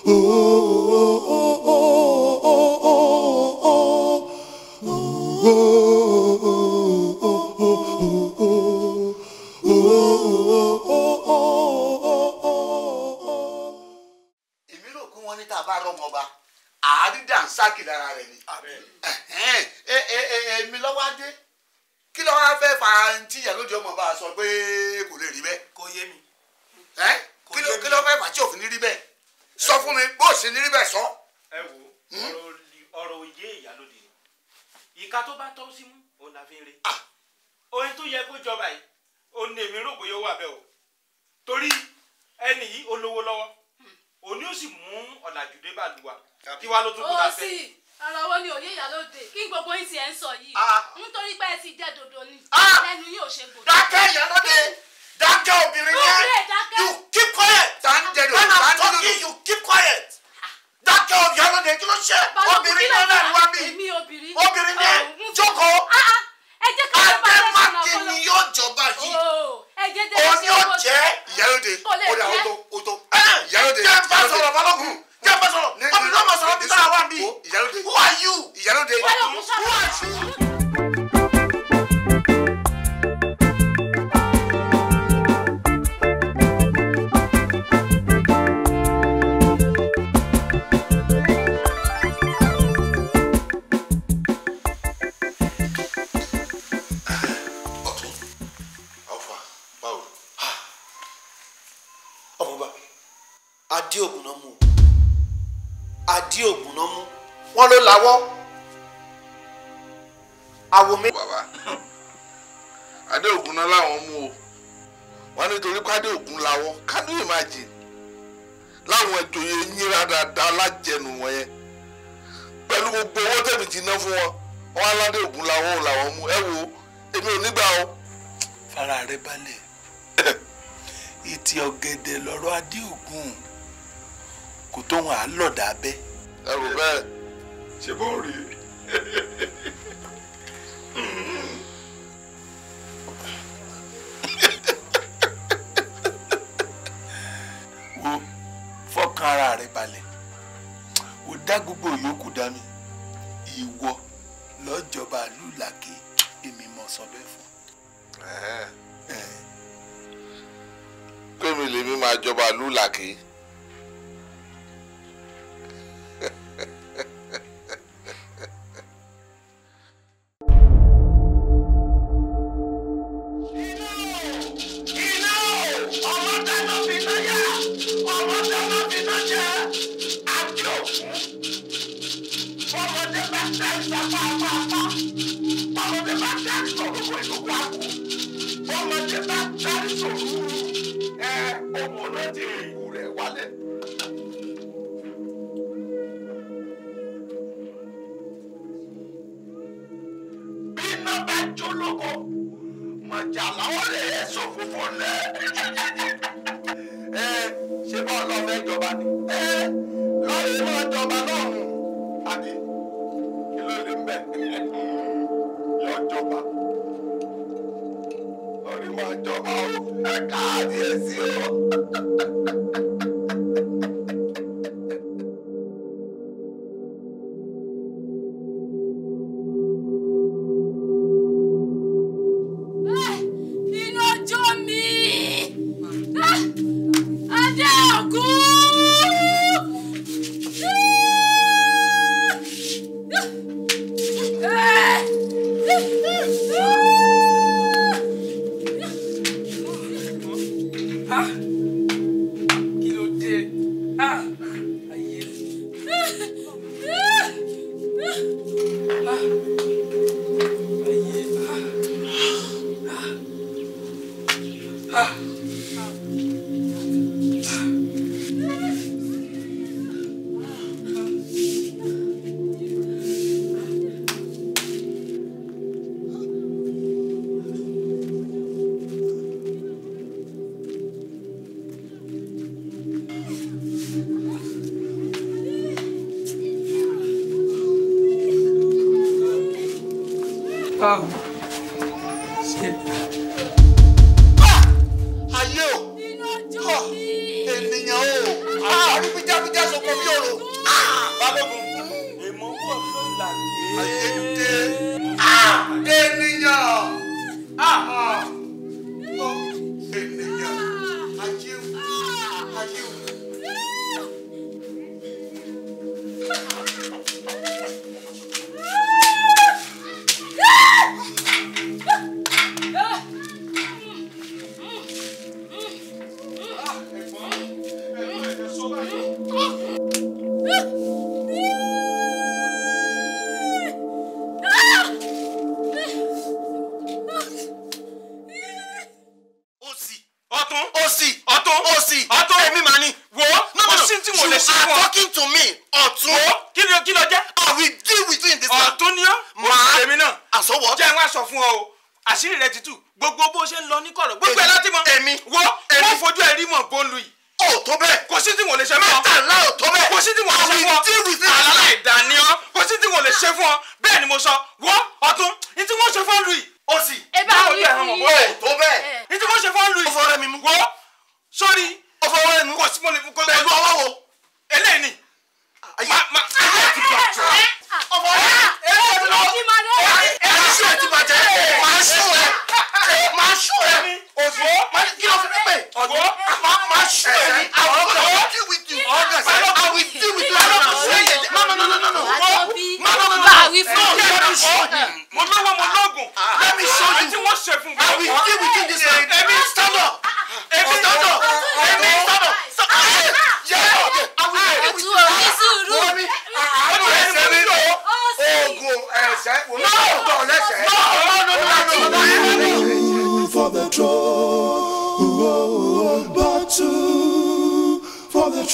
sáàkì lára rẹ̀ ni. èmi lọ́wọ́ adé kí ló wá fẹ́ fa tí ìyá lóde ọmọ bá a sọ pé kò lè rí bẹ́ẹ̀. kò yé mi. kí ló fẹ́ fà tí òfin ní rí bẹ́ẹ̀ sọ fún mi bó ṣe ní rí bẹ́ẹ̀ sọ. ẹ wo ọ̀rọ̀ òye ìyálóde ìka tó bá tọ́ sí mú òun la fi ń re. ohun tó yẹ kó jọba yìí òun ní èmi rò pé yóò wà bẹ́ẹ̀ o torí ẹni yìí ó lówó lọ́wọ́ òní ó sì mú ọ̀làjú dé bàlúwa kí wá ló tún kú ta fẹ́. ó sì ọ̀rọ̀ wo ni òye ìyálóde kí gbogbo yín ti ẹ̀ ń sọ yìí nítorí pé ẹ ti jẹ́ dodo ni lẹ́nu yín ò ṣe gbòdò. dákẹ́ ìyálóde dákẹ́ obìnrin yẹn you keep quiet. tàǹdẹ̀rẹ̀ when i'm talking you keep quiet. dákẹ́ ìyálóde kí ló ṣe obìnrin náà náà wá bí obìnrin yẹn jókòó. ẹ jẹ́ ká ló bá ẹ sọ̀rọ̀ Adémákin ni yóò jọba yìí òun yóò jẹ́ ìyálóde ó dà ó tó ó tó ìyálóde jẹ́ bá sọ̀rọ̀ balógun jẹ́ bá sọ̀rọ̀ obìnrin náà máa sọ̀rọ̀ bí sáà wá bí ìyálóde who are you ìyálóde who are you. adé ògùn náà mú adé ògùn náà mú wọn ló lawọ́ àwọ̀ mi. bàbá adé ògùn náà làwọn mú o wọn nítorí pé adé ògùn lawọ́ can you imagine àwọn ìjòyè yín dáadáa lájẹnu wọn yẹn pẹ̀lú gbogbo owó tẹ̀mí ti ná fún wọn wọn aládé ògùn làwọn làwọn mú ẹ wo èmi ò nígbà o. fara rẹ balẹ̀ ìtì ọ̀gẹ̀dẹ̀ lọ́rọ̀ adé ògùn kò tó wọn à lọ̀dà abẹ́. ẹ rò bẹ́ẹ̀ ṣe bó rí wo fọkàn ara rẹ balẹ̀ ó dá gbogbo yòókù dá mi ìwọ lọ́jọba lùlàkè èmi mọ̀ sọ bẹ́ẹ̀ fún. kémi lèmi máa jọba lùlàkè.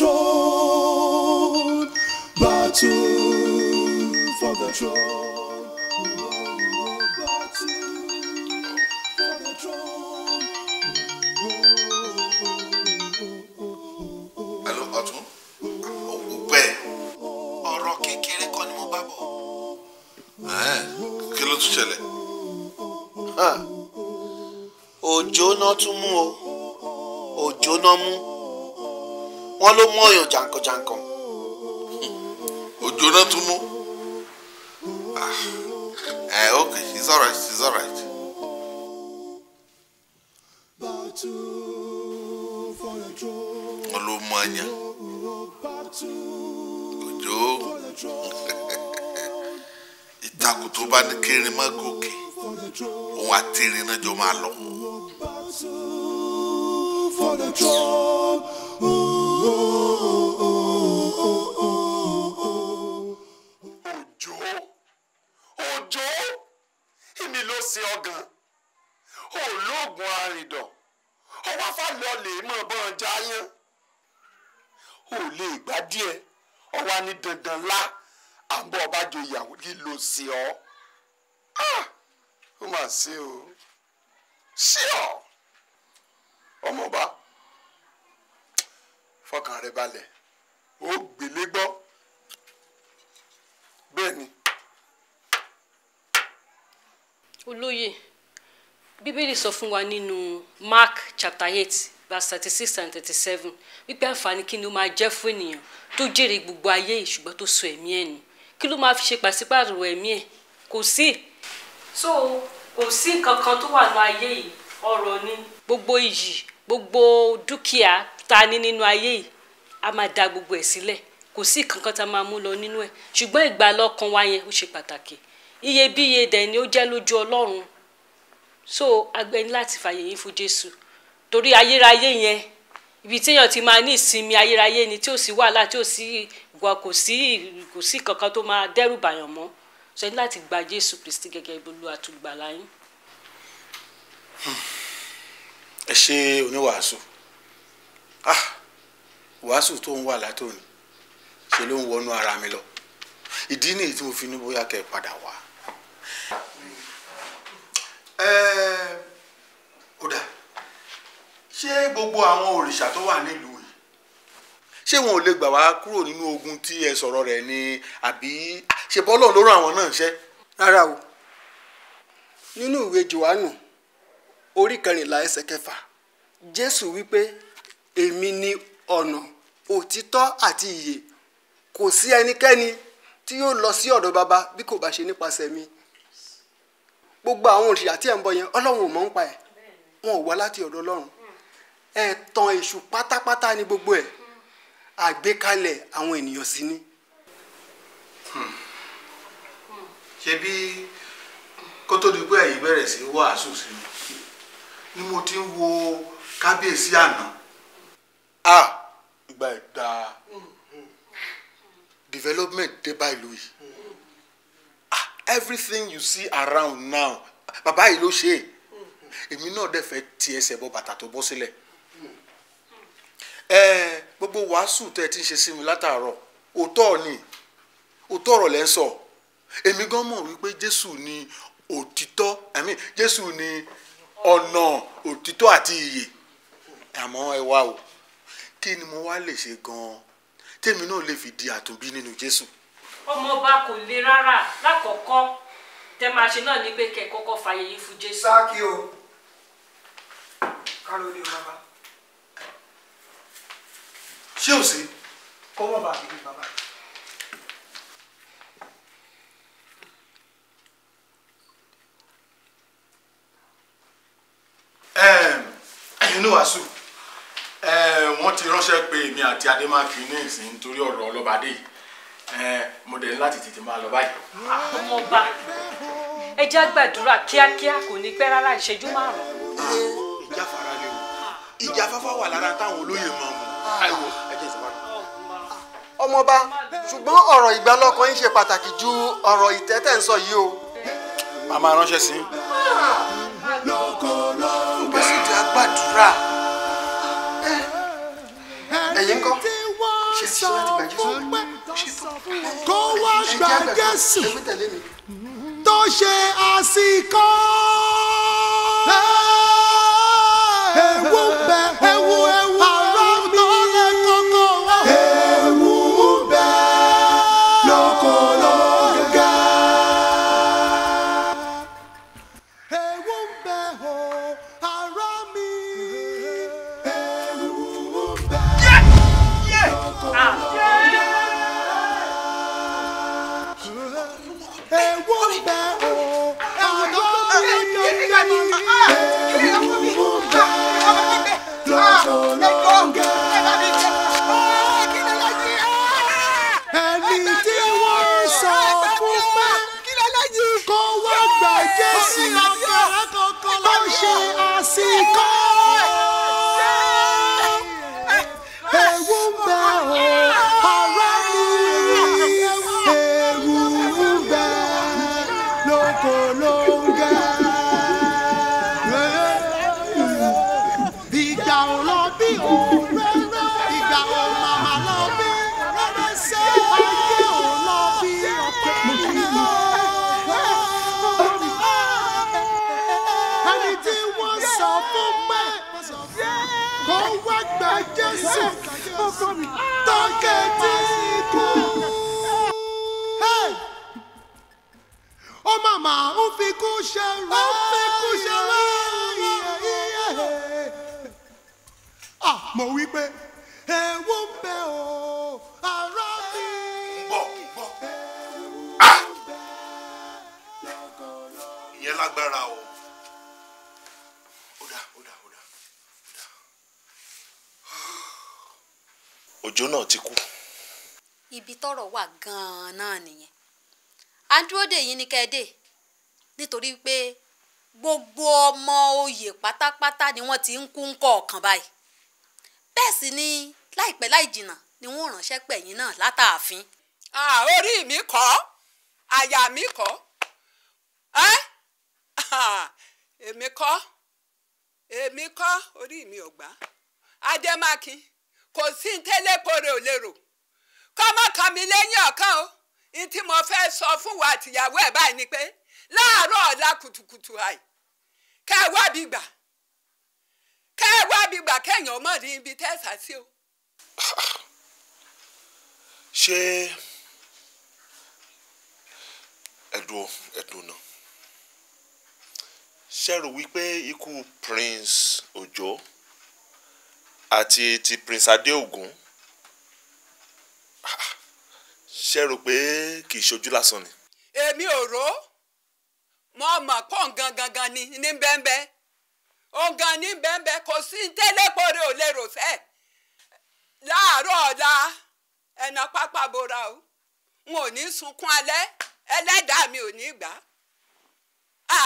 throne. Battle for the throne. Hello, Ọ̀tún. Ògbẹ́. Ọ̀rọ̀ kékeré kọ́ ni mo bá bọ̀. Kí ló tún ṣẹlẹ̀? Òjò náà tún mú o. Òjò náà mú. Wọ́n ló mú ọ̀yàn jàǹkànjàǹkàn. Òjò náà tún mú. Eh, okay, it's alright, it's alright. Wọ́n ló mú ọ̀yàn. Òjò. Ìtàkùn tó bá ní kérin má gòkè. Òun àti irin náà jọ máa lọ. For the throne. Òjò, òjò, èmi ló ṣe ọgàn, olóògùn àrìndàn, ọwọ́ fàlọ́ lè mọ̀ bọ́n jayán, ò lè gbá díẹ̀, ọwọ́ ní dandan ńlá, àbọ̀ ọbàjọ ìyàwó lílo sí ọ. Ó mà ṣe o, ṣé ọ, ọmọọba, fọkàn rẹ balẹ̀, ó gbélé gbọ́. Bẹ́ẹ̀ni. Olóyè, Bíbélì sọ fún wa nínú Mark chapter eight verse thirty-six and thirty-seven wípé àǹfààní kí ni ó máa jẹ́ fún ènìyàn tó jèrè gbogbo ayé yìí ṣùgbọ́n tó sọ ẹ̀mí ẹ̀ nù. Kí ló máa fi ṣe pàṣípààrọ̀ ẹ̀mí ẹ̀? Kò sí. So kò sí nǹkan kan tó wà ní ayé yìí, ọrọ̀ ni. Gbogbo iyì, gbogbo dúkìá ta ní nínú ayé yìí, a máa da gbogbo ẹ̀ sílẹ̀. Kò sí kankan tá a máa mú lọ nínú ẹ̀, ṣùgbọ́n ìgbàlọ́kàn wa yẹn ó ṣe pàtàkì. Iyebíye dẹ̀ ni ó jẹ́ lójú Ọlọ́run. So agbẹni láti fàyè yín fún Jésù torí ayérayé yẹn ibi téèyàn ti máa ní ìsinmi ayérayé ni tí ò sí wàhálà tí ò sí ìwà kò sí kò sí kankan tó máa dẹ́rù bàyàn mọ́. So ẹni láti gba Jésù Kristi gẹ́gẹ́ bí Olúwa àti Olùgbàlà yín. Ẹ ṣe oníwàásù. Ah, wàásù tó ń wà látòní ṣe ló ń wọnú ara mi lọ. Ìdí nìyí tí mo fi ní bóyá kẹ́ ẹ padà wá. Ẹ ó dà. Ṣé gbogbo àwọn òrìṣà tó wà nílùú yìí ṣé wọn ò lè gbà wá kúrò nínú ogun tí ẹ sọ̀rọ̀ rẹ̀ ni àbí ṣe bọ́lọ̀ ló rán àwọn náà ṣẹ́? Rárá o, nínú ìwé Jòhánù orí kẹrìnlá ẹsẹ̀ kẹfà Jésù wípé èmi ni ọ̀nà òtítọ́ àti ìyè, kò sí ẹnikẹ́ni tí yóò lọ sí ọ̀dọ̀ baba bí kò bá ṣe nípasẹ̀ mi. Gbogbo àwọn òrìṣà tí ẹ̀ ń bọ yẹn Ọlọ́run ò mọ̀ ń pa ẹ̀, wọn ò wá láti ọ̀dọ̀ Ọlọ́run. Ẹ̀tàn èṣù pátápátá ni gbogbo ẹ̀, àgbékalẹ̀ àwọn ènìyàn sí ni. Ṣé bí kó tó di pé ẹ̀yin bẹ̀rẹ̀ sí wàásù sí mi ni mo ti ń wo kábíyèsí àná. Ah, ìgbà ẹ̀dá development dé bá ìlú yìí. Ah, everything you see around now bàbá yìí ló ṣe é. Èmi náà dẹ̀ fẹ́ ti ẹsẹ̀ bọ bàtà tó bọ́ sílẹ̀. Ẹ gbogbo wàásù tẹ́ ẹ ti ń ṣe sí mi látàárọ̀ òótọ́ ni òótọ́ ọ̀rọ̀ lẹ́ ń sọ. Èmi gan mọ̀ wípé Jésù ni òtítọ́ I mean Jésù ni ọ̀nà òtítọ́ àti ìyè. Àmọ́ ẹ wá o, kí ni mo wá lè ṣe gan-an tèmi náà lè fi di àtúnbí nínú Jésù? Ọmọọba kò le rárá. Lákọ̀ọ́kọ́ tẹ máa ṣe náà ní pé kẹ́ kọ́kọ́ fàyè yín fún Jésù. Sáàkì o, kálọ̀ ní o bàbá. Ṣé o sí? Kọ́ mọ̀ bá kìí bàbá. Ẹ̀yin ní wàásù wọ́n ti ránṣẹ́ pé èmi àti Adémákì ní ìsìn nítorí ọ̀rọ̀ ọlọ́bàdé yìí mo dẹ̀ ní láti tètè máa lọ báyìí. Ọmọọba ẹ jẹ́ gbàdúrà kíákíá kò ní pẹ́ rárá ìṣẹ́jú márùn-ún. Ìjà fara lé o, ìjà fáfá wà lára táwọn olóyè máa mú àìwò ẹ̀jẹ̀ ìsọ̀wá. Ọmọọba ṣùgbọ́n ọ̀rọ̀ ìgbàlọ́kàn yín ṣe pàtàkì ju ọ̀rọ̀ ìtẹ́tẹ̀ ń sọ yìí o. Màmá ránṣẹ́ sí i. Bẹ́sì ti àgbàdúrà. Ẹ̀yin ńkọ́? sọ fún pé kó wá gba Jésù tó ṣe àsìkò. Ewu bẹ ewu ewu ara mi lè kọ́kọ́ wá. Ewu bẹ lóko lóga. Ewu bẹ o ara mi. Ewu bẹ lóko lóga. Ewu bẹ o ara mi. Ewu bẹ lóko lóga. Ẹni tí wọ́n sọ fún pé kó wá gba Jésù ló ṣe àsìkò. Ewu ń bẹ o, ara mi. Ewu ń bẹ lóko lóga. Ìgbà ò lọ bí òréré, ìgbà ò màmá lọ bí rere ṣe ayé ò lọ bí ọ̀pẹ. Ẹni tí wọ́n sọ fún pé kó wá gba Jésù tó kéde ikú. Ó màmá ń fi kú ṣe rẹ́. Ó fi kú ṣe rẹ́. Ah, mo wí pé ewu ń bẹ o ara mi. Bọ̀ bọ̀. Ìyẹn lágbára o. Ó dà ó dà ó dà. Òjò náà ti kú. Ibi tọ́rọ̀ wà gan-an náà nìyẹn. A dúró dè yín ní kẹ́ẹ́dẹ́ nítorí pé gbogbo ọmọ oyè pátápátá ni wọ́n ti ń kú ń kọ̀ọ̀kan báyìí. Bẹ́ẹ̀ sì ni láìpẹ́ láì jìnnà ni wọ́n ránṣẹ́ pẹ̀yìn náà látààfin. Orí mi kọ́ àyà mi kọ́ èmi kọ́ èmi kọ́ orí mi ò gbà. Adémákin kò sí tẹ́lẹ̀pọ̀rẹ̀ ò lérò kọ́mọ kan mi lẹ́yìn ọ̀kan o. Ní tí mo fẹ́ sọ fún wa àtìyàwó ẹ̀ báyìí ni pé láàárọ̀ ọ̀la kùtùkùtù àì kẹ́ ẹ wá bí gbà kẹ́ ẹ wá bí gbà kẹ́yìn mọ̀ ní ibi tẹ́sà sí o. Ṣé ẹ̀dùn ẹ̀dùn náà ṣe rò wípé ikú Prince Òjó àti ti Prince Adéògún ṣe rò pé kì í ṣojú lásán ni. Èmi ò rò ó mo mọ̀ pọ̀ gangan ni ní bẹ́ẹ̀nbẹ́ ọ̀gàn ní bẹ́ẹ̀nbẹ́ kò sí tẹ́lẹ̀pọ̀rẹ́ ò lè rò fẹ́ láàárọ̀ ọ̀la ẹ̀nà pápá bora o n ò ní sunkún alẹ́ ẹlẹ́dàá mi ò ní gbà á.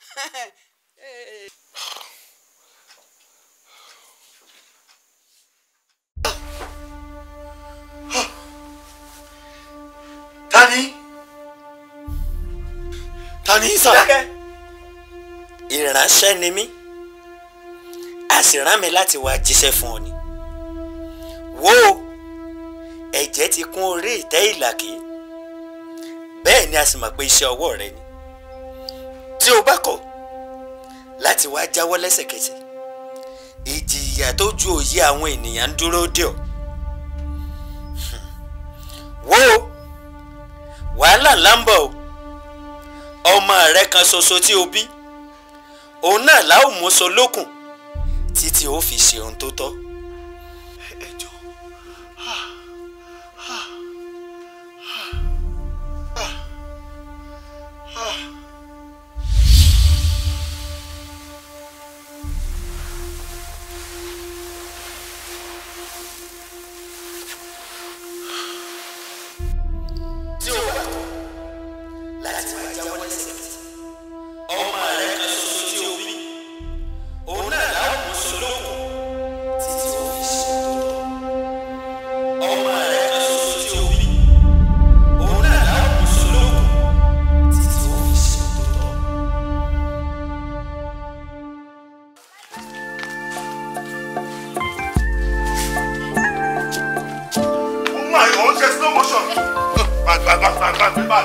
Tani? Tani sà? Ìránṣẹ́ ni mí, a sì rán mi láti wá jíṣẹ́ fún ọ ni. Wò ó, ẹ̀jẹ̀ ti kún orí ìtẹ́ ìlàkè, bẹ́ẹ̀ ni a sì mọ̀ pé iṣẹ́ ọwọ́ rẹ ni. Tí o bá kọ̀ láti wá jáwọ́ lẹ́sẹ̀kẹsẹ̀, ìjìyà tó ju òye àwọn ènìyàn ń dúró dè ọ́. Wò ó, wàhálà ńlá ń bọ̀ o. Ọmọ rẹ kan ṣoṣo tí o bí, òun náà la ó mú so lókùn títí ó fi ṣe ohun tó tọ́. Ọmọ rẹ kan ṣoṣo tí o bí, òun náà la ó mú so lókùn títí gbàgbàgbàgbàgbà.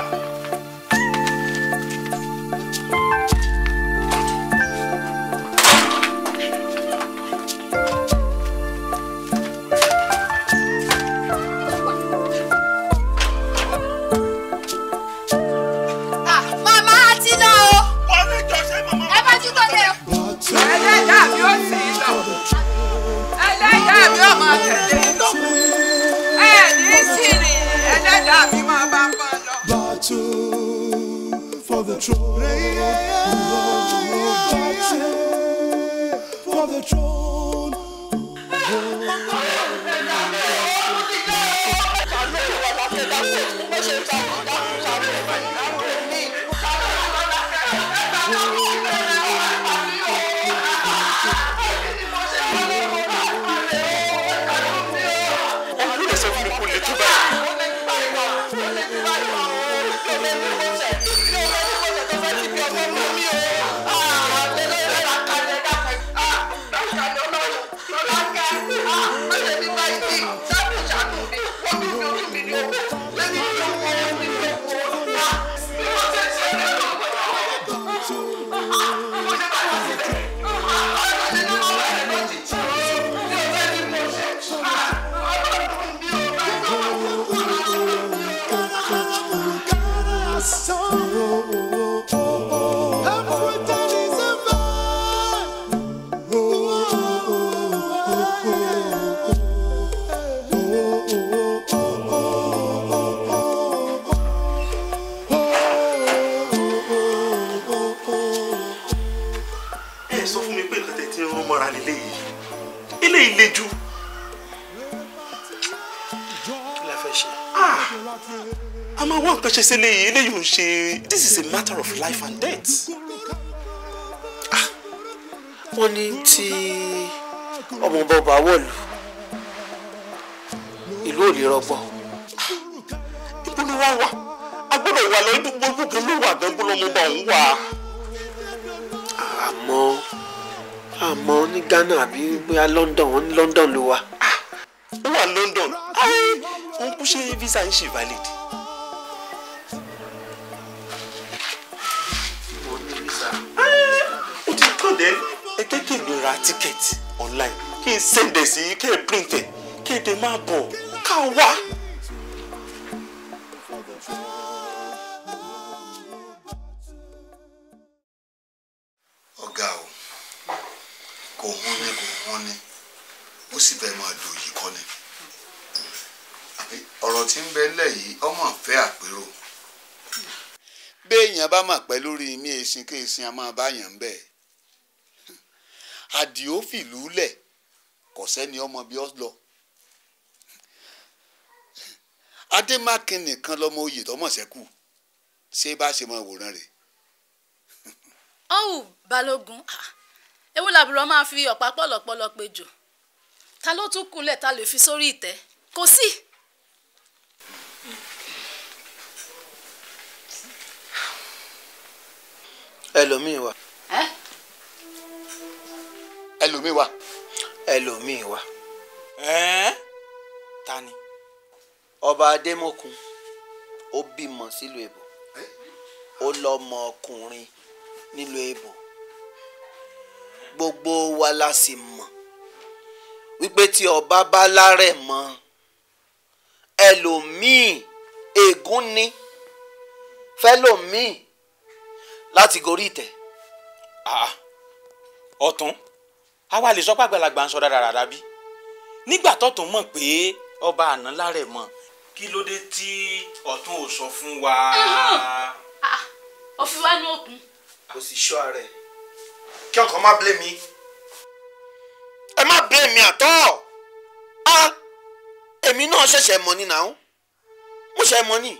Màmá àti lọ o. Ẹ bá jí tó dé o. ẹlẹ́dàá mi ò sí lọ ẹlẹ́dàá mi ò máa tẹ̀lé ẹ ní sírì ẹlẹ́dàá mi máa bá ń bọ̀ lọ. Battle for the throne. Battle for the throne. This is a matter of life and death. Ah, wọ́n ní tí ọmọ bàbá wọ̀lú ìlú ò lè rọgbọ. Ibo ni wọ́n wà? A gbọ́dọ̀ wà lọ ibi gbogbo kan ló wà gan gbọ́dọ̀ mo bá òun wà. Àmọ́ àmọ́ ní Ghana àbí bóyá London wọ́n ní London ló wà. Ó wà London. Wọ́n kú ṣe visa ń ṣe valid. Then ẹ tètè lọ ra ticket online kí n send ẹ sí kí n print ẹ kí ẹ dẹ máa bọ̀ ká wá. ọ̀gá o kò hún ní kò hún ní ó sì fẹ́ máa dùn yìí kọ́ ni ọ̀rọ̀ tí ń bẹ lẹ̀ yìí ọmọ fẹ́ àpérò béèyàn bá mà pẹ́ lórí mi èsìn kéèsìn a máa báyàn ń bẹ̀ àdìó fìlú lẹ̀ kò sẹ́ni ọmọ bí ọ lọ adémákin nìkan lọmọ oyè tọmọ sẹ́kù ṣé bá ṣe máa wòran rẹ̀. ọ̀hún balógun ewu làbúrò máa fi ọ̀pá pọ̀lọ̀pọ̀lọ̀ péjọ ta ló tún kúnlẹ̀ ta lè fi sórí ìtẹ́ kò sí. ẹlòmíì wà. ẹlòmíì wà. ẹlòmíì wà. ẹ́ẹ́ ta ni. ọba adémọkùn ó bímọ sílùú èbò ó lọ́mọ ọkùnrin nílùú èbò gbogbo wa la sì mọ̀ wípé tí ọba bá lárẹ̀ mọ́ ẹlòmíì ègún ni fẹ́lòmíì láti gorí ìtẹ́. ọ̀tún àwa lè sọ pé àgbàlagbà ń sọ dáradára bí nígbà tọ́tún mọ̀ pé ọba àná lárẹ̀ mọ́ kí ló dé tí ọ̀tún ò sọ fún wa. òfin wa ní òkun. kò sì ṣọ́ ara ẹ̀ kí ọkàn má blame mi ẹ má blame mi àtọ́ á èmi náà ṣẹ̀ṣẹ̀ mọ̀ ní nàá mo ṣẹ̀ mọ̀ ní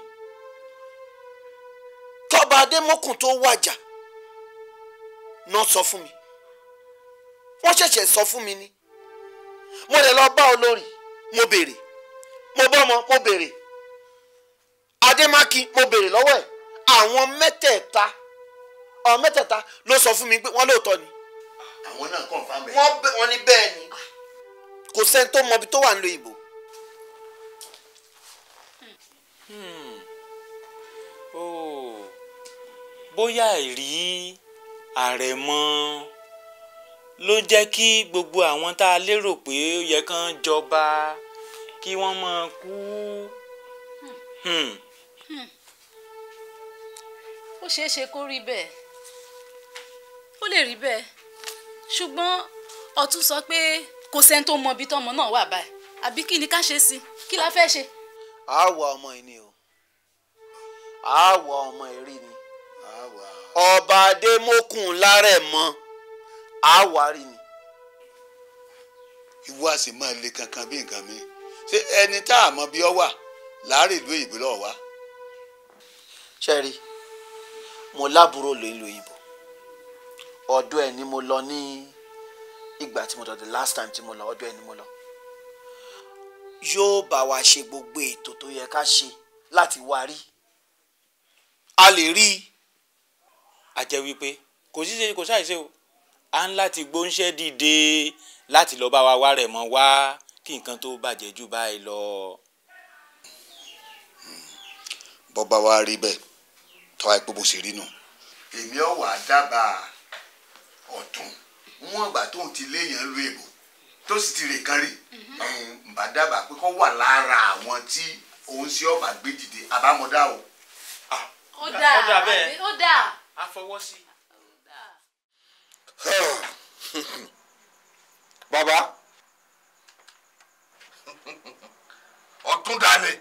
tọ́ba adémọ́kùn tó wàjà náà sọ fún mi wọ́n ṣẹ̀ṣẹ̀ sọ fún mi ni mo lè lọ bá olórí mo béèrè mo bọ́mọ mo béèrè adémákin mo béèrè lọ́wọ́ ẹ̀ àwọn mẹ́tẹ̀ẹ̀ta àwọn mẹ́tẹ̀ẹ̀ta ló sọ fún mi pé wọ́n lóòótọ́ ni. àwọn náà kàn fáwọn bẹ́ẹ̀. wọ́n wọ́n ní bẹ́ẹ̀ ni kò sẹ́ni tó mọbi tó wà ń lo ìbò. Oh, bóyá ìrí àrẹ̀mọ ló jẹ́ kí gbogbo àwọn tá a lérò pé ó yẹ kán jọba kí wọ́n máa kú. Hmm. Hmm. ó ṣeé ṣe kó rí bẹ́ẹ̀ ó lè rí bẹ́ẹ̀ ṣùgbọ́n ọ̀tún sọ pé kò sẹ́ni tó mọ ibi tọ́mọ náà wà báyìí àbí kí ni ká ṣe sí kí la fẹ́ ṣe. àwọ̀ ọmọ yìí ni o àwọ̀ ọmọ ìrí ni ọba adémọkùn lárẹ̀mọ àwárí ni. ìwọ àsì máa le kankan bí nǹkan mi ṣé ẹni tá a mọ bí ọ wà láàrin ìlú òyìnbó lọ wá. ṣẹ́rí mo lábúrò lóyún lóyìnbó ọ̀dọ̀ ẹ̀ ni mo lọ ní ìgbà tí mo lọ the last time tí mo lọ ọ̀dọ̀ ẹ̀ ni mo lọ yóò bá wa ṣe gbogbo ètò tó yẹ ká ṣe láti wá rí a lè rí i. a jẹ́ wípé kò sí ṣe kò ṣàìṣe o à ń láti gbóúnṣẹ́ dìde láti lọ bá wa wá rẹ̀ mọ́ wá kí nǹkan tó bàjẹ́ jù báyìí lọ. bọ́ba wa rí bẹ́ẹ̀ tọ́ àìpé bó ṣe rí nù. èmi ọ̀ wá dábàá ọ̀tún wọn àgbà tó ń ti léèyàn lu èbò tó sì ti rè kan rí nbà dábàá pé kó wà lára àwọn tí òun sí ọba gbé dìde àbámọ̀dá o. ó dáa ó dáa. a fọwọ́ sí. bàbá ọ̀tún dalẹ̀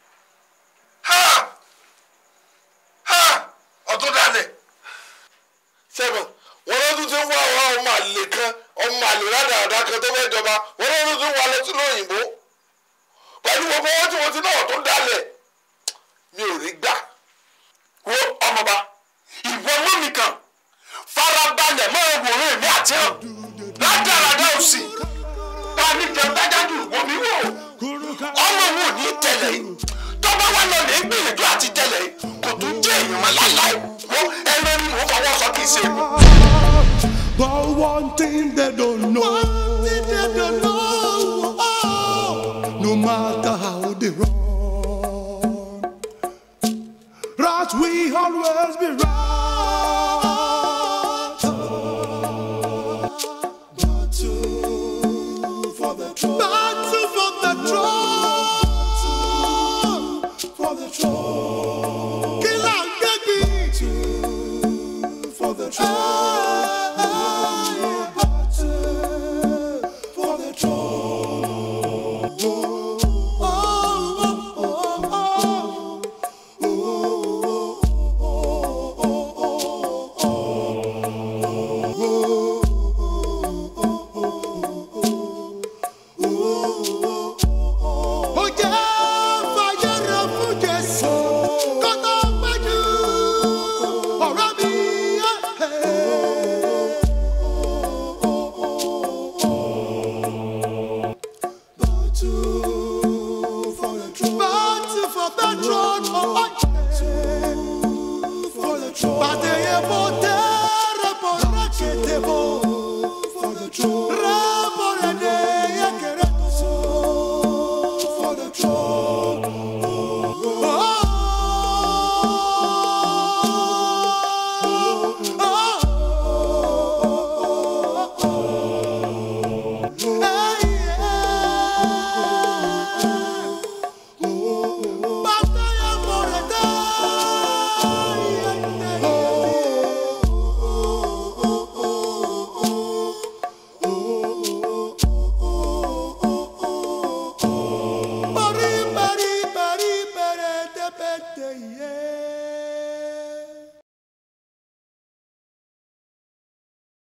ọ̀tún dalẹ̀ sẹ́gun wọn ló tún ti ń wá àwọn ọmọ àlè kan ọmọ àlè rádaràdà kan tó fẹ́ jọba wọn ló tún ti ń wá lọ sínú òyìnbó pẹ̀lú gbogbo wọn tí wọ́n ti náà ọ̀tún dalẹ̀ mi ò rí gbà wo ọmọba ìwọ mú mi kàn farabalẹ̀ mọ́ ìwòrán èmi àti ọ̀ rádaràdà òsì bá a ní jẹun dájájú wọ́n mi wò ọmọ wo ní tẹ̀lé yìí tọ́ba wà lọ lè gbìyànjú àti tẹ̀lé yìí kò tún jẹ́ èèyàn mọ́ láíláí wọ́n ẹnu ni mò ń fọwọ́ sọ kì í ṣe. But one thing they don't know, they don't know, oh, no matter how they run, right we always be right. Battle for the throne, battle for the throne, for the throne. Kill out baby, for the throne. Yeah.